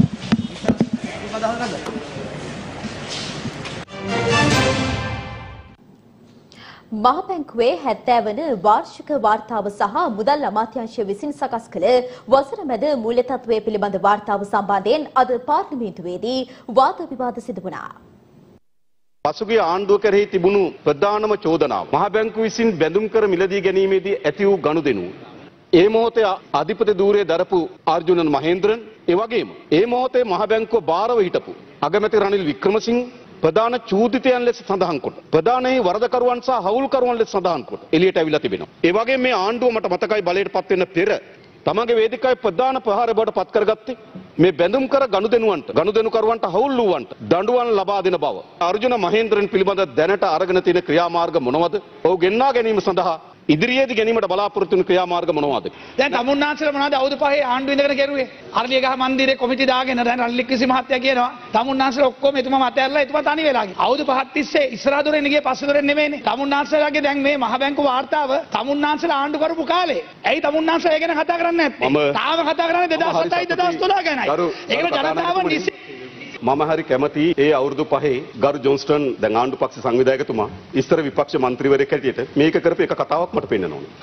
මහ බැංකුවේ 70 වන වාර්ෂික වාර්තාව සහ මුදල් අමාත්‍යාංශය විසින් සකස් කළ වසර මැද මූල්‍ය තත්ත්වය පිළිබඳ වාර්තාව සම්බන්ධයෙන් අද පාර්ලිමේන්තුවේදී වාද විවාද සිදු වුණා.
පසුගිය ආණ්ඩුව කෙරෙහි තිබුණු ප්‍රධානම චෝදනාව මහ බැංකුව විසින් බැඳුම් කර මිලදී ගැනීමේදී ඇති වූ ගනුදෙනු. ඒ මොහොතේ අධිපති ධූරයේ දරපු අර්ජුනන් මහේන්ද්‍රන්, ඒ වගේම ඒ මොහොතේ මහ බැංකුව බාරව හිටපු අගමැති රනිල් වික්‍රමසිංහ ප්‍රධාන චූදිතයන් ලෙස සඳහන් කොට ප්‍රධානයේ වරදකරුවන් සහ හවුල්කරුවන් ලෙස සඳහන් කොට එළියට ඇවිල්ලා තිබෙනවා. ඒ වගේම මේ ආණ්ඩුව මට මතකයි බලයට පත් වෙන පෙර තමගේ වේදිකාවේ ප්‍රධාන ප්‍රහාර බවට පත් කරගත්තේ මේ බැඳුම් කර ගනුදෙනුකරුවන්ට හවුල් වූවන්ට දඬුවම් ලබා දෙන බව. අර්ජුන මහේන්ද්‍රන් පිළිබඳ දැනට අරගෙන තියෙන ක්‍රියාමාර්ග මොනවද? ඔහු ගෙන්වා ගැනීම සඳහා ඉදිරියේදී ගැනීමට බලාපොරොත්තු වෙන ක්‍රියාමාර්ග මොනවද?
දැන් තමුන්නාන්සලා මොනවද අවුරුදු පහේ ආණ්ඩුව ඉඳගෙන කෙරුවේ? අරලියගහ මන්දිරේ කොමිටි දාගෙන දැන් රනිල් වික්‍රමසිංහ මහත්තයා කියනවා තමුන්නාන්සලා ඔක්කොම එතුමා මත ඇරලා එතුමා තනි වෙලා ගියා. අවුරුදු පහක් තිස්සේ ඉස්සරහ දොරෙන් ගියේ පස්සේ දොරෙන් නෙමෙයිනේ. තමුන්නාන්සලාගේ දැන් මේ මහ බැංකු වාර්තාව තමුන්නාන්සලා ආණ්ඩු කරපු කාලේ. ඇයි තමුන්නාන්සලා ඒ ගැන කතා කරන්නේ නැත්තේ? තාම කතා කරන්නේ 2007යි 2012 ගැනයි. ඒකම ජනතාව නිසි
මම හරි කැමති ඒ අවුරුදු පහේ ගරු ජොන්ස්ටන් දැන් ආණ්ඩු පක්ෂ සංවිධායකතුමා ඉස්තර විපක්ෂ මන්ත්‍රීවරයෙක් හැටියට මේක කරපු එක කතාවක් මට පෙන්නන්න ඕන.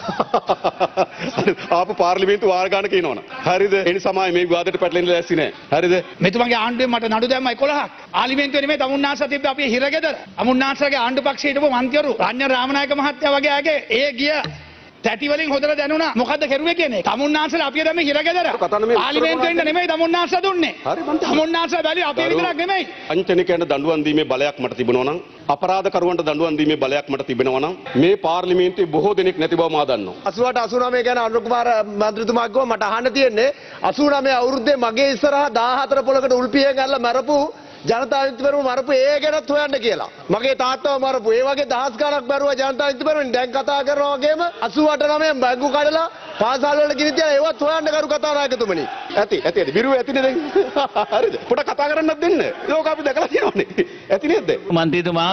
ආපු පාර්ලිමේන්තු වාර ගන්න කියනවනේ. හරිද? ඒ නිසාමයි මේ විවාදයට පැටලෙන්න ලෑස්ති නෑ. හරිද?
මෙතුමගේ ආණ්ඩුවේ මට නඩු දැම්මා 11ක්. පාර්ලිමේන්තුවේ නෙමෙයි තමුන්නාන්සලා තිබ්බේ අපි හිරගෙදර. තමුන්නාන්සලාගේ ආණ්ඩු පක්ෂයේ හිටපු මන්ත්‍රීවරු රාජ්‍ය රාමනායක මහත්තයා වගේ අයගේ ඒ ගිය තැටි වලින් හොදලා දැනුණා මොකද්ද කරුවේ කියන්නේ. තමුන්නාන්සලා අපිය දැම්මේ හිරගෙදර. පාර්ලිමේන්තුවෙන් නෙමෙයි තමුන්නාන්සලා දුන්නේ. තමුන්නාන්සලා බැලුවේ අපේ විතරක් නෙමෙයි.
අංචනිකයන්ට දඬුවම් දීමේ බලයක් මට තිබුණා නම් අපරාධකරුවන්ට දඬුවම් දීමේ බලයක් මට තිබෙනවා නම් මේ පාර්ලිමේන්තුවේ බොහෝ දෙනෙක් නැති බව මා දන්නවා.
88 89 ගැන අනුර කුමාර මන්ත්‍රීතුමා කිව්වා මට අහන්න තියෙන්නේ 89 අවුරුද්දේ මගේ ඉස්සරහා 14 පොලකට උල්පියෙන් අල්ල මරපු ජනතා විමුක්තිපෙරමුණ මරපු ඒ ගැනත් හොයන්න කියලා. මගේ තාත්තව මරපු ඒ වගේ දහස් ගණක් මරුවා ජනතා විමුක්තිපෙරමුණ. දැන් කතා කරනවා වගේම 88 9 බැංකු කඩලා පාසල් වල ගිනි තියලා ඒවත් හොයන්න කරු කතානායකතුමනි. ඇති බිරුව ඇතිනේ දැන්. හරිද? පොඩ කතා කරන්නත් දෙන්න. ඒක අපි දැකලා තියෙනවානේ. ඇති නේද?
මන්ත්‍රීතුමා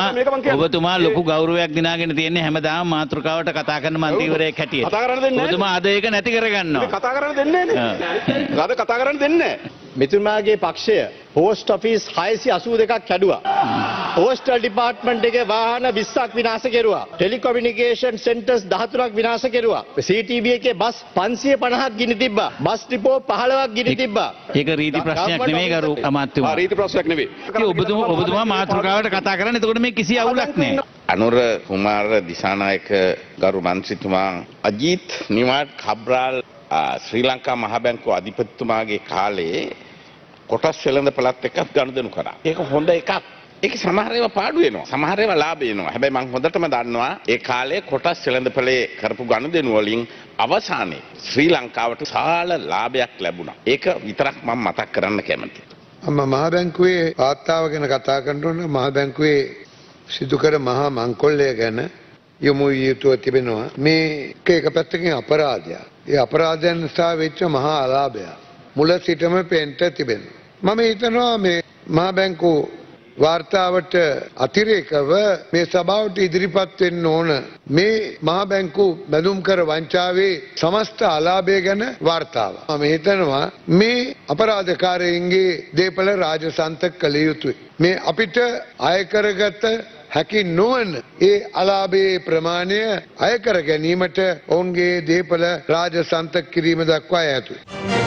ඔබතුමා ලොකු ගෞරවයක් දිනාගෙන තියෙන්නේ හැමදාම මාතෘකාවට කතා කරන මන්ත්‍රීවරයෙක් හැටියට.
කතා කරන්න දෙන්නේ නැහැ.
ඔබතුමා අද ඒක නැති කරගන්නවා.
කතා කරන්න දෙන්නේ නැහැ. අද කතා කරන්න දෙන්නේ නැහැ.
මෙතුමාගේ පක්ෂය පෝස්ට් ඔෆිස් 682ක් කැඩුවා. පෝස්ටල් ඩිපාර්ට්මන්ට් එකේ වාහන 20ක් විනාශ කෙරුවා. ටෙලිකොමියුනිකේෂන් සෙන්ටර්ස් 13ක් විනාශ කෙරුවා. CTB එකේ බස් 550ක් ගිනි තිබ්බා. බස් ඩිපෝ 15ක් ගිනි තිබ්බා.
ඒක රීති ප්‍රශ්නයක් නෙමෙයි ගරු අමාත්‍යතුමා.
රීති ප්‍රශ්නයක් නෙමෙයි.
ඔබතුමා මාතෘකාවට කතා කරන්නේ එතකොට මේ කිසි අවුලක් නැහැ.
අනුර කුමාර දිසානායක ගරු මන්ත්‍රීතුමා අජිත් නිවාඩ් කබ්‍රාල් ශ්‍රී ලංකා මහ බැංකුව අධිපතිතුමාගේ කාලේ කොටස් වෙළඳපළත් එක්ක ගනුදෙනු කරා. ඒක හොඳ එකක්. ඒක සමහර ඒවා පාඩු වෙනවා. සමහර ඒවා ලාභ වෙනවා. හැබැයි මම හොඳටම දන්නවා ඒ කාලේ කොටස් වෙළඳපළේ කරපු ගනුදෙනු වලින් අවසානයේ ශ්‍රී ලංකාවට සාල ලාභයක් ලැබුණා. ඒක විතරක් මම මතක් කරන්න කැමතියි.
මම මහ බැංකුවේ වාර්තාව ගැන කතා කරනකොට මහ බැංකුවේ සිදු කර මහා මංකොල්ලය ගැන යොමු යුතුව තිබෙනවා. මේක එක පැත්තකින් අපරාධයක්. ඒ අපරාධයන් නිසා වෙච්ච මහා අලාභයක්. මුල සිටම පෙන්ට තිබෙනවා. මම හිතනවා මේ මහ බැංකුව වාර්තාවට අතිරේකව මේ සභාවට ඉදිරිපත් වෙන්න ඕන මේ මහ බැංකුව බැඳුම් කර වංචාවේ සමස්ත අලාභය ගැන වාර්තාව. මම හිතනවා මේ අපරාධකාරයින්ගේ දේපල රාජසන්තක කළ යුතුයි. මේ අපිට අය කරගත හැකි නොවන ඒ අලාභයේ ප්‍රමාණය අය කර ගැනීමට ඔවුන්ගේ දේපල රාජසන්තක කිරීම දක්වා යුතුයි.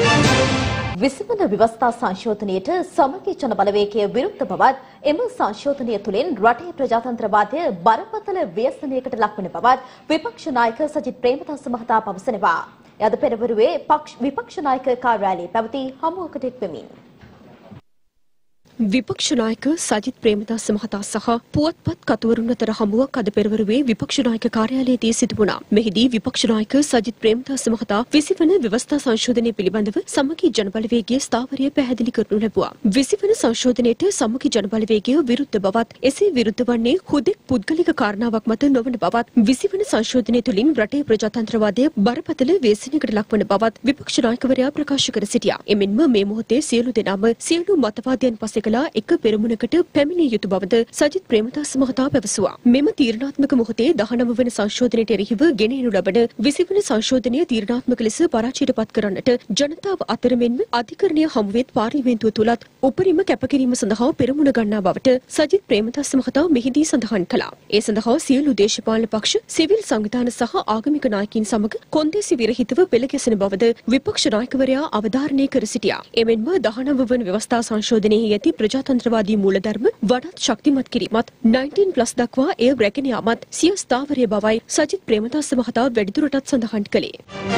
20 වන ව්‍යවස්ථා සංශෝධනයට සමගි ජන බලවේගය විරුද්ධ බවත් එම සංශෝධනය තුළින් රටේ ප්‍රජාතන්ත්‍රවාදය බරපතල ව්‍යසනයකට ලක්වන බවත් විපක්ෂ නායක සජිත් ප්‍රේමදාස මහතා පවසනවා. අද පෙරවරුවේ විපක්ෂ නායක කාර්යාලයේ පැවති හමුවකට එක්වෙමින්
විපක්ෂ නායක සජිත් ප්‍රේමදාස මහතා සහ පුවත්පත් කතුවරුන් අතර හමුවක් අද පෙරවරුවේ විපක්ෂ නායක කාර්යාලයේදී සිදු වුණා. මෙහිදී විපක්ෂ නායක සජිත් ප්‍රේමදාස මහතා 20 වන ව්‍යවස්ථා සංශෝධනය පිළිබඳව සමගි ජන බලවේගයේ ස්ථාවරය පැහැදිලි කරනු ලැබුවා. 20 වන සංශෝධනයට සමගි ජන බලවේගය විරුද්ධ බවත් එසේ විරුද්ධ වන්නේ හුදෙක් පුද්ගලික කාරණාවක් මත නොවන බවත් 20 වන සංශෝධනය තුළින් රටේ ප්‍රජාතන්ත්‍රවාදය බරපතල ව්‍යසනයකට ලක්වන බවත් විපක්ෂ නායකවරයා ප්‍රකාශ කර සිටියා. එමෙන්ම මේ මොහොතේ සියලු දෙනාම සියලු මතවාදයන් පසෙක
කළා එක පෙරමුණකට පැමිණිය යුතු බවද සජිත් ප්‍රේමදාස මහතා පැවසුවා. මෙම තීරණාත්මක මොහොතේ 19 වන සංශෝධනයට එරෙහිව ගෙන එනු ලබන 20 වන සංශෝධනය තීරණාත්මක ලෙස පරාජයට පත් කරන්නට ජනතාව අතර මෙන්ම අධිකරණය හමුවෙත් පාර්ලිමේන්තුව තුලත් උපරිම කැපකිරීම සඳහා පෙරමුණ ගන්නා බවට සජිත් ප්‍රේමදාස මහතා මෙහිදී සඳහන් කළා. ඒ සඳහා සියලු දේශපාලන පක්ෂ, සිවිල් සංවිධාන සහ ආගමික නායකයින් සමග කොන්දේසි විරහිතව පෙළ ගැසෙන බවද විපක්ෂ නායකවරයා අවධාරණය කර සිටියා. එමෙන්ම 19 වන ව්‍යවස්ථා සංශෝධනයේ ඇති ප්‍රජාතන්ත්‍රවාදී මූලධර්ම වඩාත් ශක්තිමත් කිරීමත් 19+ දක්වා එය රැගෙන යාමත් සිය ස්ථාවරය බවයි සජිත් ප්‍රේමදාස මහතා වැඩිදුරටත් සඳහන් කළේ.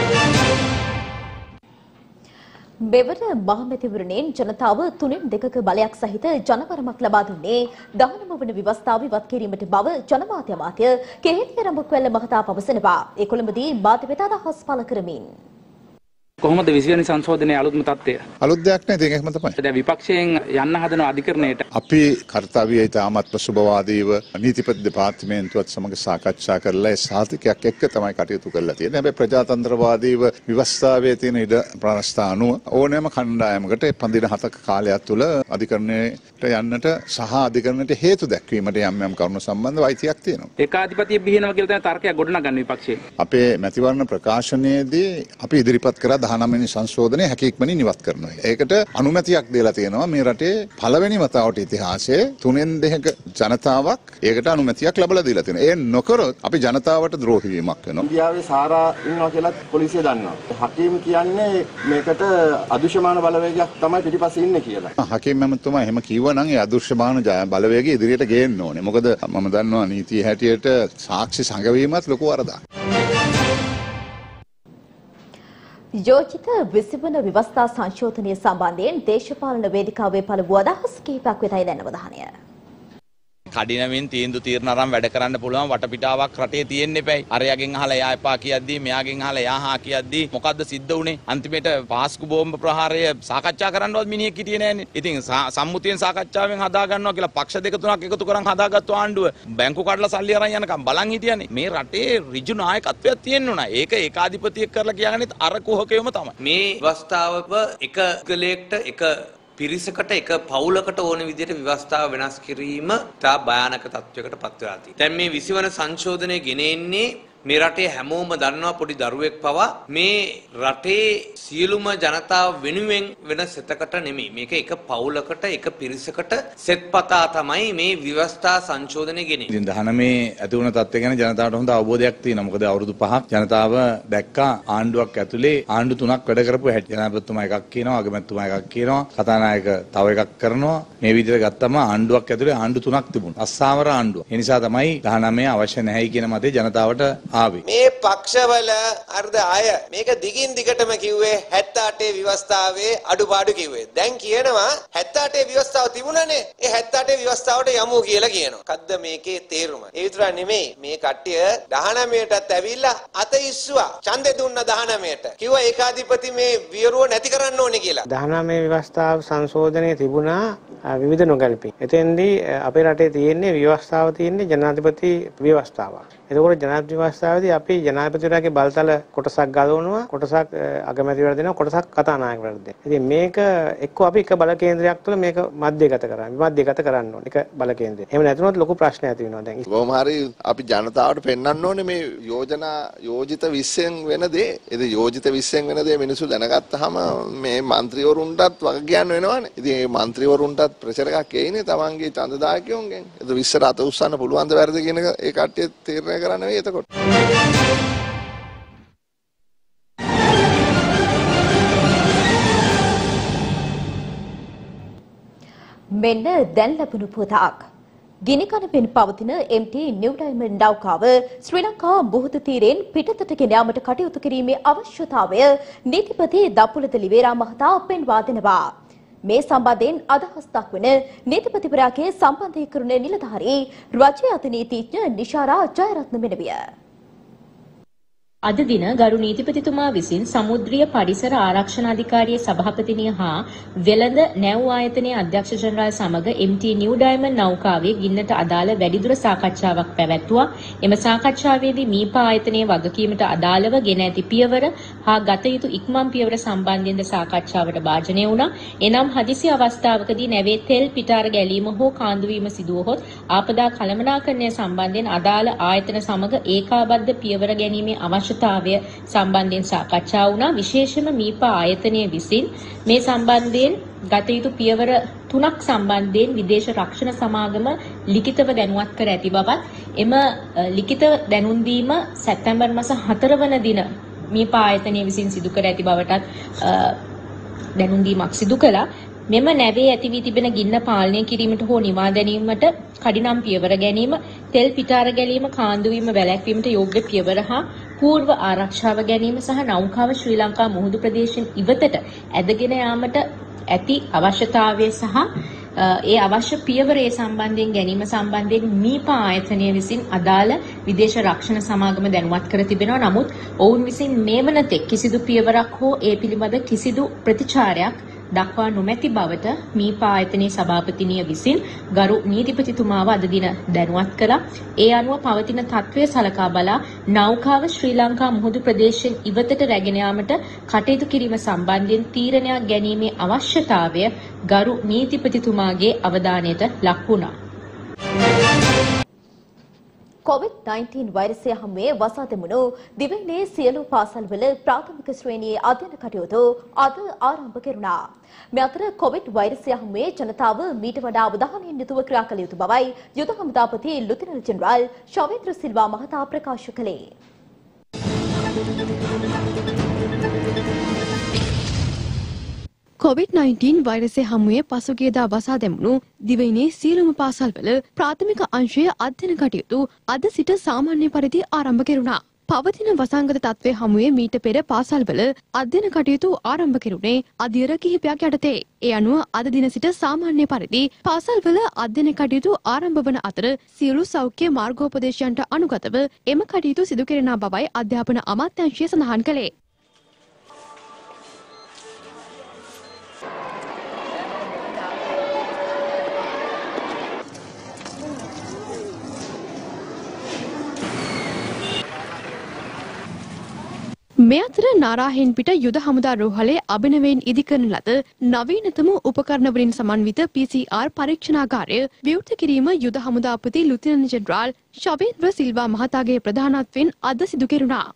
මෙවර මහමැතිවරණයෙන් ජනතාව 3/2 බලයක් සහිත ජනවරමක් ලබා දුන්නේ 19 වන ව්‍යවස්ථාව ඉවත් කිරීමට බව ජනමාධ්‍ය අමාත්‍ය කෙහෙලිය රඹුක්වැල්ල මහතා පවසනවා. ඒ කොළඹදී මාධ්‍ය වෙත අදහස් පළ කරමින්
කොහොමද 20 වෙනි සංශෝධනයේ අලුත්ම තත්ත්වය?
අලුත් දෙයක් නෑ, ඒක එකම තමයි.
දැන් විපක්ෂයෙන් යන්න හදන අධිකරණයට
අපි කාර්යය ඉතාමත් සුබවාදීව නීතිපති දෙපාර්තමේන්තුවත් සමග සාකච්ඡා කරලා ඒ සාතිකයක් එක්ක තමයි කටයුතු කරලා තියෙන්නේ. හැබැයි ප්‍රජාතන්ත්‍රවාදීව ව්‍යවස්ථාවේ තියෙන ඉඩ ප්‍රාස්ථා අනුව ඕනෑම කණ්ඩායමකට 7 කාලයක් තුළ අධිකරණයට යන්නට සහ අධිකරණයට හේතු දැක්වීමට යම් කරුණු සම්බන්ධව අයිතියක් තියෙනවා.
ඒකාධිපතිය බිහිනවා කියලා තමයි තර්කයක් ගොඩනගන්නේ විපක්ෂයේ.
අපේ මැතිවරණ ප්‍රකාශනයේදී අපි ඉදිරිපත් කරා 19 වෙනි සංශෝධනය හැකියක්මනින් ඉවත් කරනවා. ඒකට අනුමැතියක් දීලා තියෙනවා මේ රටේ පළවෙනි වතාවට ඉතිහාසයේ 3/2 ජනතාවක් ඒකට අනුමැතියක් ලැබලා දීලා තියෙනවා. ඒ නොකරොත් අපි ජනතාවට ද්‍රෝහී වීමක් වෙනවා.
ඉන්දියාවේ සාරා ඉන්නවා කියලා පොලිසිය දන්නවා. හකීම් කියන්නේ මේකට අදෘශ්‍යමාන බලවේගයක් තමයි පිටිපස්සේ ඉන්නේ කියලා.
හකීම් මහත්මයා එහෙම කිව්වනම් ඒ අදෘශ්‍යමාන බලවේගය ඉදිරියට ගේන්න ඕනේ. මොකද මම දන්නවා නීතිය හැටියට සාක්ෂි සංගවීමත් ලොකු වරදක්.
යෝජිත 20 වන ව්‍යවස්ථා සංශෝධනය සම්බන්ධයෙන් දේශපාලන වේදිකාවේ පළ වූ අදහස් කිහිපයක් වෙතයි දැන් අවධානය.
කඩිනමින් තීන්දුව අරන් වැඩ කරන්න පුළුවන් වටපිටාවක් රටේ තියෙන්න එපැයි. අරයාගෙන් අහලා එයා එපා කියද්දී මෙයාගෙන් අහලා එයා හා කියද්දී මොකද්ද සිද්ධ වුනේ? අන්තිමේට පාස්කු බෝම්බ ප්‍රහාරය සාකච්ඡා කරන්නවත් මිනිහෙක් හිටියේ නෑනේ. ඉතින් සම්මුතියෙන් සාකච්ඡාවෙන් හදා ගන්නවා කියලා පක්ෂ දෙක තුනක් එකතු කරන් හදාගත්තු ආණ්ඩුව බැංකු කඩලා සල්ලි අරන් යනකම් බලන් හිටියනේ. මේ රටේ ඍජු නායකත්වයක් තියෙන්න ඕන. ඒක ඒකාධිපතියක් කරලා කියන්නේත් අර කුහකයම තමයි.
මේ ව්‍යවස්ථාව එක ගලයකට එක පිරිසකට එක පවුලකට ඕන විදිහට ව්‍යවස්ථාව වෙනස් කිරීම තා භයානක තත්වයකට පත් වෙලා තියෙනවා. දැන් මේ 20 වන සංශෝධනය ගෙන එන්නේ මේ රටේ හැමෝම දන්නවා පොඩි දරුවෙක් පවා මේ රටේ සියලුම ජනතාව වෙනුවෙන් වෙන සෙතකට නෙමෙයි. මේක එක පවුලකට එක පිරිසකට සෙත්පතා තමයි මේ ව්‍යවස්ථා සංශෝධනය ගෙනෙන්නේ.
ඉතින් 19 ඇති වුණ තත්ත්වය ගැන ජනතාවට හොඳ අවබෝධයක් තියෙනවා. මොකද අවුරුදු 5ක් ජනතාව දැක්කා ආණ්ඩුවක් ඇතුලේ ආණ්ඩු 3ක් වැඩ කරපු හැටි. ජනාධිපතිතුමා එකක් කියනවා, අගමැතිතුමා එකක් කියනවා, කතානායක තව එකක් කරනවා. මේ විදිහට ගත්තම ආණ්ඩුවක් ඇතුලේ ආණ්ඩු 3ක් තිබුණා. අස්සාවර ආණ්ඩුව. ඒ නිසා තමයි 19 අවශ්‍ය නැහැයි කියන මතේ ජනතාවට
මේ පක්ෂවල අර්ධ අය මේක දිගින් දිගටම කිව්වේ 78 ව්‍යවස්ථාවේ අඩුපාඩු කිව්වේ. දැන් කියනවා 78 ව්‍යවස්ථාව තිබුණනේ. ඒ 78 ව්‍යවස්ථාවට යමු කියලා කියනවා. කද්ද මේකේ තේරුම? ඒ විතර නෙමෙයි. මේ කට්ටිය 19ටත් ඇවිල්ලා අත ඉස්සුවා. ඡන්දේ දුන්න 19ට. කිව්වා ඒකාධිපති මේ වියරුව නැති කරන්න ඕනේ කියලා.
19 ව්‍යවස්ථාව සංශෝධනයේ තිබුණා විවිධ නොගැලපී. එතෙන්දී අපේ රටේ තියෙන්නේ ව්‍යවස්ථාව තියෙන්නේ ජනාධිපති ව්‍යවස්ථාවක්. එතකොට ජනාධිපති ව්‍යවස්ථාවේදී අපි ජනාධිපතිවරයාගේ බලතල කොටසක් ගලවනවා, කොටසක් අගමැතිවරයා දෙනවා, කොටසක් කතානායකවරයා දෙනවා. ඉතින් මේක එක්ක අපි එක බල කේන්ද්‍රයක් තුළ මේක මධ්‍යගත කරන්නේ. මධ්‍යගත කරන්න ඕනේ එක බල කේන්ද්‍රයක්. එහෙම නැතුනොත් ලොකු ප්‍රශ්න ඇති වෙනවා දැන්.
කොහොම හරි අපි ජනතාවට පෙන්වන්න ඕනේ මේ යෝජනා යෝජිත 20න් වෙන දේ. ඒ යෝජිත 20න් වෙන දේ මිනිස්සු දැනගත්තාම මේ മന്ത്രിවරුන්ටත් වග කියන්න වෙනවනේ. ඉතින් මේ മന്ത്രിවරුන්ටත් ප්‍රෙෂර් එකක් එයිනේ තමන්ගේ ඡන්දදායකයන්ගෙන්. ඒක 20ට අත උස්සන්න පුළුවන් ද වැරද කියන ඒ කට්ටිය තීරණය කරන්න වෙයි එතකොට.
මෙන්න දැන් ලැබුණු පුවතක්. ගිනිකනපින් පවතින MT නිව් ඩයමන්ඩ් නෞකාව ශ්‍රී ලංකා මුහුදු තීරයෙන් පිටතට ගෙන යාමට කටයුතු කිරීමේ අවශ්‍යතාවය නීතිපති දපුලත ලිවේරා මහතා පෙන්වා දෙනවා. මේ සම්බන්ධයෙන් අදහස් දක්වන නීතිපතිවරයාගේ සම්බන්ධීකරණ නිලධාරී රජයේ අධිනීතිඥ නිශාරා ජයරත්න මෙනවිය.
අද දින ගරු නීතිපතිතුමා විසින් සමුද්‍රීය පරිසර ආරක්ෂණ අධිකාරියේ සභාපතිනිය හා වෙළඳ නැව් ආයතනයේ අධ්‍යක්ෂ ජනරාල් සමග MT නිව් ඩයමන්ඩ් නෞකාවේ ගින්නට අදාළ වැඩිදුර සාකච්ඡාවක් පැවැත්වුවා. එම සාකච්ඡාවේදී මීපා ආයතනයේ වගකීමට අදාළව ගෙන ඇති පියවර හා ගත යුතු ඉක්මන් පියවර සම්බන්ධයෙන්ද සාකච්ඡාවට භාජනය වුණා. එනම් හදිසි අවස්ථාවකදී නැවේ තෙල් පිටාර ගැලීම හෝ කාන්දු වීම සිදු වුවහොත් ආපදා කළමනාකරණය සම්බන්ධයෙන් අදාළ ආයතන සමග ඒකාබද්ධ පියවර ගැනීමේ අවශ්‍යතාවය සම්බන්ධයෙන් සාකච්ඡා වුණා. විශේෂයෙන්ම මීපා ආයතනය විසින් මේ සම්බන්ධයෙන් ගත යුතු පියවර 3ක් සම්බන්ධයෙන් විදේශ රක්ෂණ සමාගම ලිඛිතව දැනුවත් කර ඇති බවත් එම ලිඛිත දැනුම් දීම සැප්තැම්බර් මාස 4 වන දින මීපා ආයතනය විසින් සිදු කර ඇති බවටත් දැනුම් දීමක් සිදු කළා. මෙම නැවේ ඇති වී තිබෙන ගින්න පාලනය කිරීමට හෝ නිවා දැමීමට කඩිනම් පියවර ගැනීම, තෙල් පිටාර ගැලීම, කාන්දු වීම වැළැක්වීමට යෝග්‍ය පියවර හා පූර්ව ආරක්ෂාව ගැනීම සහ නෞකාව ශ්‍රී ලංකා මුහුදු ප්‍රදේශයෙන් ඉවතට ඇදගෙන යාමට ඇති අවශ්‍යතාවය සහ ඒ අවශ්‍ය පියවරේ සම්බන්ධයෙන් ගැනීම සම්බන්ධයෙන් මීපා ආයතනය විසින් අදාළ විදේශ රක්ෂණ සමාගම දැනුවත් කර තිබෙනවා. නමුත් ඔවුන් විසින් මේ වනතෙක් කිසිදු පියවරක් හෝ ඒ පිළිබඳ කිසිදු ප්‍රතිචාරයක් දක්වා නොමැති බවට මීපා ආයතනයේ සභාපතිනිය විසින් ගරු නීතිපතිතුමාව අද දින දැනුවත් කළා. ඒ අනුව පවතින තත්ත්වය සලකා බලා නෞකාව ශ්‍රී ලංකා මුහුදු ප්‍රදේශයෙන් ඉවතට රැගෙන යාමට කටයුතු කිරීම සම්බන්ධයෙන් තීරණයක් ගැනීමේ අවශ්‍යතාවය ගරු නීතිපතිතුමාගේ අවධානයට ලක් වුණා.
COVID-19 වෛරසය හමුවේ වසා දෙමුණු දිවයිනේ සියලු පාසල්වල ප්‍රාථමික ශ්‍රේණියේ අධ්‍යයන කටයුතු අද ආරම්භ කෙරුණා. මේ අතර COVID වෛරසය හමුවේ ජනතාව මීට වඩා අවධානයෙන් යුතුව ක්‍රියා කළ යුතු බවයි යුද හමුදාපති ලුතිනන්ට් ජෙනරාල් ශවේන්ද්‍ර සිල්වා මහතා ප්‍රකාශ කළේ.
COVID-19 වෛරසය හමුවේ පසුගියදා වසා දැමුණු දිවයිනේ සියලුම පාසල්වල ප්‍රාථමික අංශයේ අධ්‍යයන කටයුතු අද සිට සාමාන්‍ය පරිදි ආරම්භ කෙරුණා. පවතින වසංගත තත්ත්වය හමුවේ මීට පෙර පාසල්වල අධ්‍යයන කටයුතු ආරම්භ කෙරුණේ අධීර කිහිපයක් යටතේ. ඒ අනුව අද දින සිට සාමාන්‍ය පරිදි පාසල්වල අධ්‍යයන කටයුතු ආරම්භ වන අතර සියලු සෞඛ්‍ය මාර්ගෝපදේශයන්ට අනුගතව එම කටයුතු සිදු කෙරෙන බවයි අධ්‍යාපන අමාත්‍යාංශය සඳහන් කළේ. මේ අතර නාරාහෙන් පිට යුද හමුදා රෝහලේ අභිනවයෙන් ඉදිකරන ලද නවීනතම උපකරණ වලින් සමන්විත PCR පරීක්ෂණාගාරය විවෘත කිරීම යුද හමුදාපති ලුතිනන්ට් ජෙනරාල් ශවේන්ද්‍ර සිල්වා මහතාගේ ප්‍රධානත්වයෙන් අද සිදු කෙරුණා.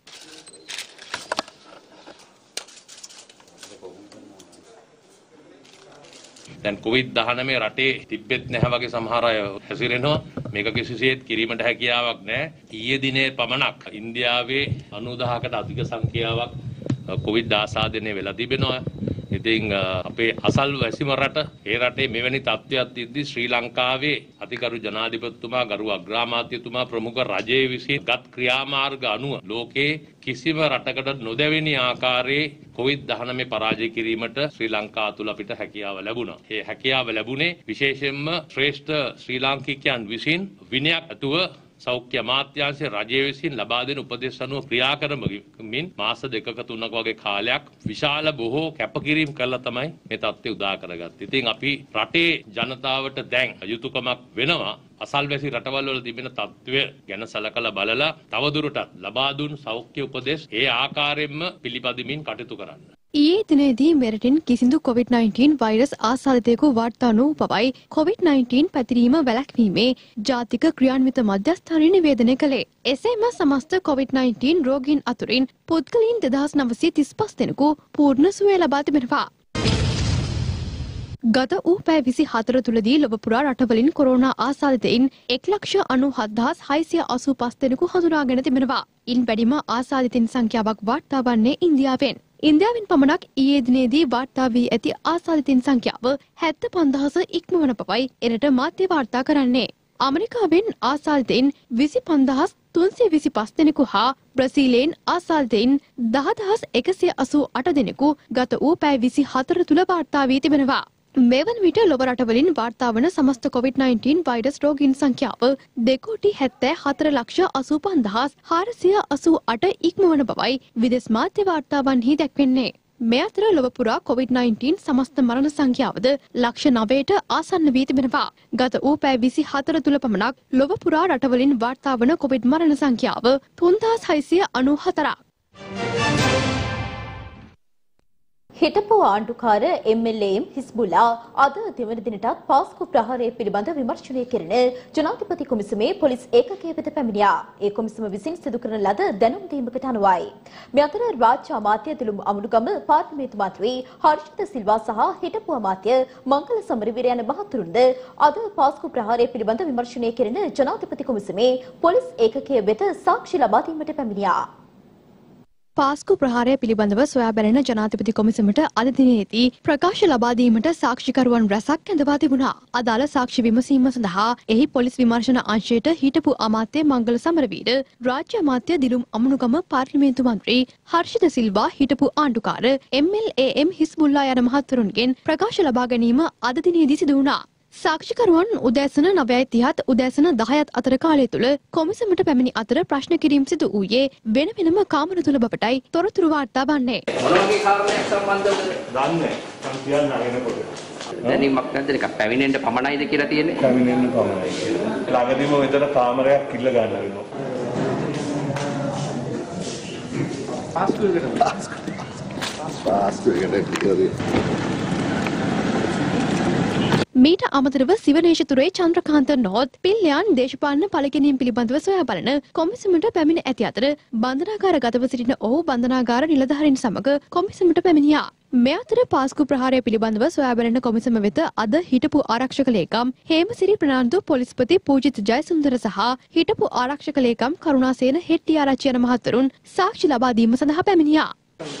දැන් COVID-19 රටේ තිබෙත් නැහැ වගේ සමහර අය හැසිරෙනවා. මේක කිසිසේත් කිරීමට හැකියාවක් නැහැ. ඊයේ දිනේ පමණක් ඉන්දියාවේ 90,000කට අධික සංඛ්‍යාවක් COVID ආසාදනය වෙලා තිබෙනවා. ඉතින් අපේ අසල් වැසිම රට ඒ රටේ මෙවැනි තත්ත්වයක් තියද්දී ශ්‍රී ලංකාවේ අතිගරු ජනාධිපතිතුමා ගරු අග්‍රාමාත්‍යතුමා ප්‍රමුඛ රජයේ විසින් ගත් ක්‍රියාමාර්ග අනුව ලෝකේ කිසිම රටකට නොදැවෙනි ආකාරයේ COVID-19 පරාජය කිරීමට ශ්‍රී ලංකාව තුළ අපිට හැකියාව ලැබුණා. ඒ හැකියාව ලැබුණේ විශේෂයෙන්ම ශ්‍රේෂ්ඨ ශ්‍රී ලාංකිකයන් විසින් විනයක් ඇතුව සෞඛ්‍ය අමාත්‍යාංශ රජය විසින් ලබා දෙන උපදෙස් අනුව ක්‍රියා කරමින් මාස 2ක 3ක වගේ කාලයක් විශාල බොහෝ කැපකිරීම් කළා තමයි මේ තත්ත්වය උදා කරගත්තේ. ඉතින් අපි රටේ ජනතාවට දැන් යුතුයකමක් වෙනවා අසල්වැසි රටවල් වල තිබෙන තත්ත්වය ගැන සලකලා බලලා තවදුරටත් ලබා දුන් සෞඛ්‍ය උපදෙස් ඒ ආකාරයෙන්ම පිළිපදිමින් කටයුතු කරන්න.
ඊයේ දිනේදී මෙරටින් කිසිදු COVID-19 වෛරස් ආසාදිතයෙකු වාර්තා නොවූ බවයි COVID-19 පැතිරීම වැළැක්වීමේ ජාතික ක්‍රියාන්විත මධ්‍යස්ථානය නිවේදනය කළේ. එසේම සමස්ත COVID-19 රෝගීන් අතුරින් පුද්ගලයන් 2935 දෙනෙකු පූර්ණ සුවය ලබා තිබෙනවා. ගත වූ පැය 24 තුලදී ලොව පුරා රටවලින් කොරෝනා ආසාදිතයින් 1,90,685 දෙනෙකු හඳුනාගෙන තිබෙනවා. ඉන් වැඩිම ආසාදිතයින් සංඛ්‍යාවක් වාර්තා වන්නේ ඉන්දියාවෙන්. ඉන්දියාවෙන් පමණක් ඊයේ දිනේදී වාර්තා වී ඇති ආසාදිතයින් සංඛ්‍යාව 75,000 ඉක්මවන බවයි එරට මාධ්‍ය වාර්තා කරන්නේ. ඇමරිකාවෙන් ආසාදිතයින් 25,325 දෙනෙකු හා බ්‍රසීලයෙන් ආසාදිතයින් 10,188 දෙනෙකු ගත වූ පැය 24 තුල වාර්තා වී තිබෙනවා. මෙවන විට ලොව රටවලින් වාර්තා වන සමස්ත COVID-19 වෛරස් රෝගීන් සංඛ්‍යාව 2,74,85,488 ඉක්මවන බවයි විදෙස් මාධ්‍ය වාර්තාවන්හි දැක්වෙන්නේ. මේ අතර ලොව පුරා COVID-19 සමස්ත මරණ සංඛ්‍යාවද ලක්ෂ 9ට ආසන්න වී තිබෙනවා. ගත වූ පැය 24 තුල පමණක් ලොව පුරා රටවලින් වාර්තා වන COVID මරණ සංඛ්‍යාව 3,694ක්.
හිටපු ආණ්ඩුකාර MLAM හිස්බුලා අද දෙවන දිනටත් පාස්කු ප්‍රහාරය පිළිබඳ විමර්ශනය කෙරෙන ජනාධිපති කොමිසමේ පොලිස් ඒකකය වෙත පැමිණියා. ඒ කොමිසම විසින් සිදු කරන ලද දැනුම් දීමකට අනුවයි. මේ අතර රාජ්‍ය අමාත්‍ය දිලුම් අමුණුගම පාර්ලිමේන්තු මන්ත්‍රී හර්ෂිත සිල්වා සහ හිටපු අමාත්‍ය මංගල සමරවීර යන මහතුරුන්ද අද පාස්කු ප්‍රහාරය පිළිබඳ විමර්ශනය කෙරෙන ජනාධිපති කොමිසමේ පොලිස් ඒකකය වෙත සාක්ෂි ලබා දීමට පැමිණියා.
පාස්කු ප්‍රහාරය පිළිබඳව සොයා බැලෙන ජනාධිපති කොමිසමට අද දිනේදී ප්‍රකාශ ලබා දීමට සාක්ෂිකරුවන් රැසක් කැඳවා තිබුණා. අදාළ සාක්ෂි විමසීම සඳහා එහි පොලිස් විමර්ශන අංශයට හිටපු අමාත්‍ය මංගල සමරවීර, රාජ්‍ය අමාත්‍ය දිලුම් අමුණුගම පාර්ලිමේන්තු මන්ත්‍රී හර්ෂිත සිල්වා, හිටපු ආණ්ඩුකාර MLAM හිස්බුල්ලා යන මහත්වරුන්ගෙන් ප්‍රකාශ ලබා ගැනීම අද දිනේදී සිදු වුණා. සාක්ෂිකරුවන් උදෑසන 9:30 උදෑසන 10 අතර කාලය තුල කොමිසමට පැමිණි අතර ප්‍රශ්න කිරීම සිදු වූයේ වෙන වෙනම කාමර තුල බවටයි තොරතුරු වාර්තා වන්නේ.
මොන වගේ කාරණයක් සම්බන්ධවද? දන්නේ නැහැ. කියන්න අගෙනකොට. දැනීමක් නැද්ද නිකන් පැමිණෙන්න පමණයිද කියලා තියෙන්නේ? පැමිණෙන්න පමණයි කියලා. ළඟදීම විතර කාමරයක් කිල්ල ගන්න වෙනවා.
පාස්කුවකට
මීට අමතරව සිවනේශතුරේ චන්ද්‍රකාන්ත නොත් පිල්ලයන් දේශපාලන පළගෙනීම් පිළිබඳව සොයා බලන කොමිසමට පැමිණ ඇති අතර බන්ධනාගාර ගතව සිටින ඔහු බන්ධනාගාර නිලධාරීන් සමග කොමිසමට පැමිණියා. මේ අතර පාස්කු ප්‍රහාරය පිළිබඳව සොයා බලන කොමිසම වෙත අද හිටපු ආරක්ෂක ලේකම් හේමසිරි ප්‍රනාන්දු, පොලිස්පති පූජිත් ජයසුන්දර සහ හිටපු ආරක්ෂක ලේකම් කරුණාසේන හෙට්ටිආරච්චි යන මහත්වරුන් සාක්ෂි ලබා දීම සඳහා පැමිණියා.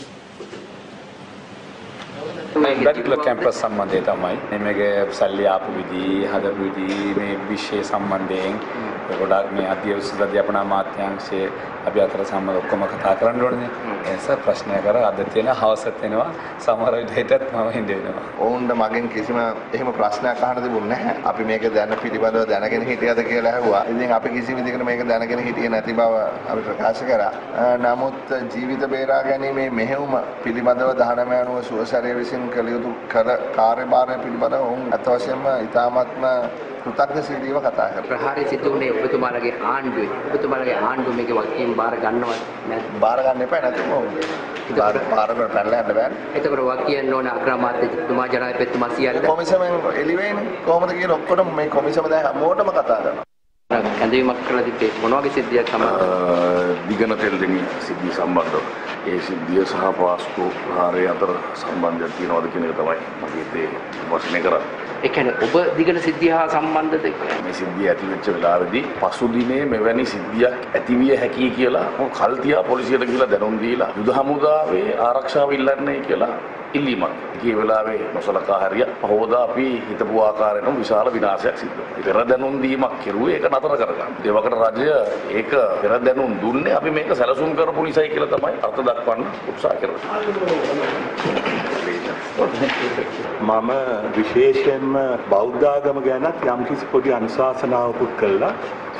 බැරිකුල කැම්පස් සම්බන්ධය තමයි මේගේ සල්ලි ආපු විදි හදපු විදි මේ විෂය සම්බන්ධයෙන් ගොඩාක් මේ අධ්‍යවසන අධ්‍යාපන අමාත්‍යාංශයේ අපි අතර සම්බන්ධ ඔක්කොම කතා කරන්න ඕනේ. ඒ නිසා ප්‍රශ්නය කර අද තියෙන හවසත් වෙනවා සමහර විදිහටත් මම හින්ද වෙනවා.
ඔවුන්ට මගෙන් කිසිම එහෙම ප්‍රශ්නයක් අහන්න තිබුණේ නැහැ. අපි මේක දැන පිළිබඳව දැනගෙන හිටියද කියලා ඇහුවා. ඉතින් අපි කිසි විදිහකට මේක දැනගෙන හිටියේ නැති බව අපි ප්‍රකාශ කරා. නමුත් ජීවිත බේරා ගැනීමේ මෙහෙයුම පිළිබඳව 19 අනුව සුවසරය විසින් කළ යුතු කාර්යභාරය පිළිබඳව ඔවුන් අතවශ්‍යම ඉතාමත්ම කෘතඥශීලීව කතා කරා.
ප්‍රහාරය සිදු වුණේ ඔබතුමාලගේ ආණ්ඩුවේ. ඔබතුමාලගේ ආණ්ඩුව මේකේ වගකීම් බාර ගන්නවද නැත්නම්
බාර ගන්න එපා නැත්නම් ඔව්. බාර කරලා පැනලා යන්න බෑ.
එතකොට වගකීම් ඕන අග්‍රාමාත්‍යතුමා ජනාධිපතිතුමා සියල්ල
කොමිසමෙන් එළිවෙන්නේ කොහොමද කියන ඔක්කොම මේ කොමිසම දැන් හැමෝටම කතා කරනවා.
කැඳවීමක් කරලා තිබේ මොන වගේ සිද්ධියක් තමයි?
දිගන තෙල්දෙනි සිද්ධිය සම්බන්ධව ඒ සිද්ධිය සහ පාස්කු ප්‍රහාරය අතර සම්බන්ධයක් තියෙනවද කියන එක තමයි මගේ තේ වශයෙන් කරන්නේ.
ඒ කියන්නේ ඔබ දිගන සිද්ධිය හා සම්බන්ධද?
මේ සිද්ධිය ඇති වෙච්ච වෙලාවේදී පසු දිනේ මෙවැනි සිද්ධියක් ඇතිවිය හැකි කියලා කල් තියා පොලිසියට ගිහිලා දැනුම් දීලා යුද හමුදාවේ ආරක්ෂාව ඉල්ලන්නේ කියලා ඉල්ලීමක්. ඒ වෙලාවේ නොසලකා හරිය පහවදා අපි හිතපු ආකාරයටම විශාල විනාශයක් සිද්ධ වුණා. පෙර දැනුම් දීමක් කෙරුවේ ඒක නතර කරගන්න. ඒ වකට රජය ඒක පෙර දැනුම් දුන්නේ අපි මේක සැලසුම් කරපු නිසායි කියලා තමයි අර්ථ දක්වන්න උත්සාහ කරන්නේ. මම විශේෂයෙන්ම බෞද්ධ ආගම ගැනත් යම්කිසි පොඩි අනුශාසනාවකුත් කළා.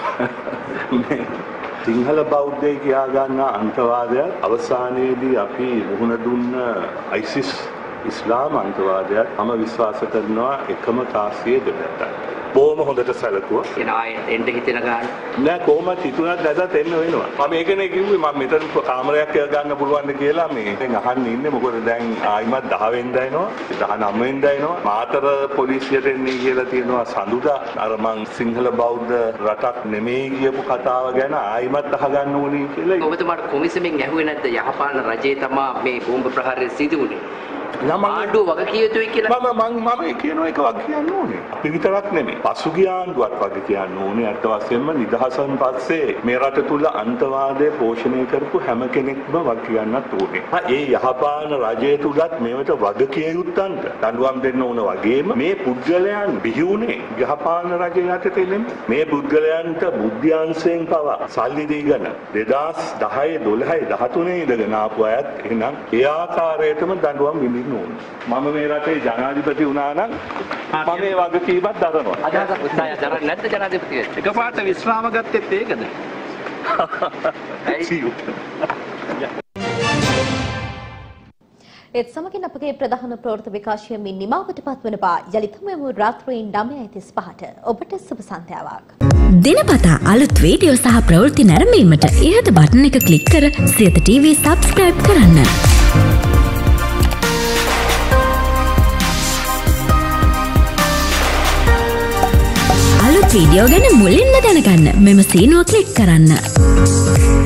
සිංහල බෞද්ධය කියා ගන්න අන්තවාදයක් අවසානයේදී අපි මුහුණ දුන්න ISIS ඉස්ලාම් අන්තවාදයක් මම විශ්වාස කරනවා එකම තාසියේ දෙපැත්තයි. බොහොම හොඳට සැලකුවා.
එන ආයෙත් එන්න හිතෙන ගන්න.
නෑ කොහොමද හිතුණත් නැදත් එන්න වෙනවා. මම ඒකනේ කිව්වේ මම මෙතන කාමරයක් ගන්න පුළුවන්ද කියලා මේ දැන් අහන්න ඉන්නේ. මොකද දැන් ආයිමත් 10 වෙනිදා එනවා 19 වෙනිදා එනවා. මාතර පොලිසියට එන්නේ කියලා තියෙනවා සඳුදා. අර මං සිංහල බෞද්ධ රටක් නෙමෙයි කියපු කතාව ගැන ආයිමත් අහගන්න ඕනේ කියලා.
ඔබතුමාට කොමිසමෙන් ඇහුවේ නැද්ද යහපාලන රජයේ තමා මේ බෝම්බ ප්‍රහාරය සිදු වුණේ? ආණ්ඩුව වග කිය යුතුයි කියලා
මම කියනවා ඒක වග කියන්න ඕනේ. අපි විතරක් නෙමෙයි. පසුගිය ආණ්ඩුවත් වග කියන්න ඕනේ. අත් වශයෙන්ම නිදහසන් පස්සේ මේ රට තුල අන්තවාදය පෝෂණය කරපු හැම කෙනෙක්ම වග කියන්නත් ඕනේ. ඒ යහපාලන රජය තුලත් මේවට වග කිය යුත්තන්ට දඬුවම් දෙන්න ඕන වගේම මේ පුද්ගලයන් බිහි වුණේ යහපාලන රජය යටතේ නෙමෙයි. මේ පුද්ගලයන්ට බුද්ධ්‍යංශයෙන් පවා සල්ලි දීගෙන 2010 12 13 ඉඳගෙන ආපු අයත් එහෙනම් ඒ ආකාරයටම දඬුවම් විඳින්න මම මේ රටේ ජනාධිපති වුණා නම් මම මේ වගකීමක් දරනවා.
අදහසක් උත්සාහය දරන්නේ නැද්ද ජනාධිපති වෙන්න?
එකපාරට විශ්‍රාම ගත්තෙත් ඒකද?
ඒත් සමගින් අපගේ ප්‍රධාන ප්‍රවෘත්ති විකාශය මින් නිමාවට පත්වන පා යලිත් හමුවෙමු රාත්‍රී 9:35ට. ඔබට සුබ සන්ධ්‍යාවක්.
දිනපතා අලුත් වීඩියෝ සහ ප්‍රවෘත්ති නැරඹීමට ඉහත බටන් එක ක්ලික් කර සියත TV සබ්ස්ක්‍රයිබ් කරන්න. වීඩියෝ ගැන මුලින්ම දැනගන්න මෙම සීනුව ක්ලික් කරන්න.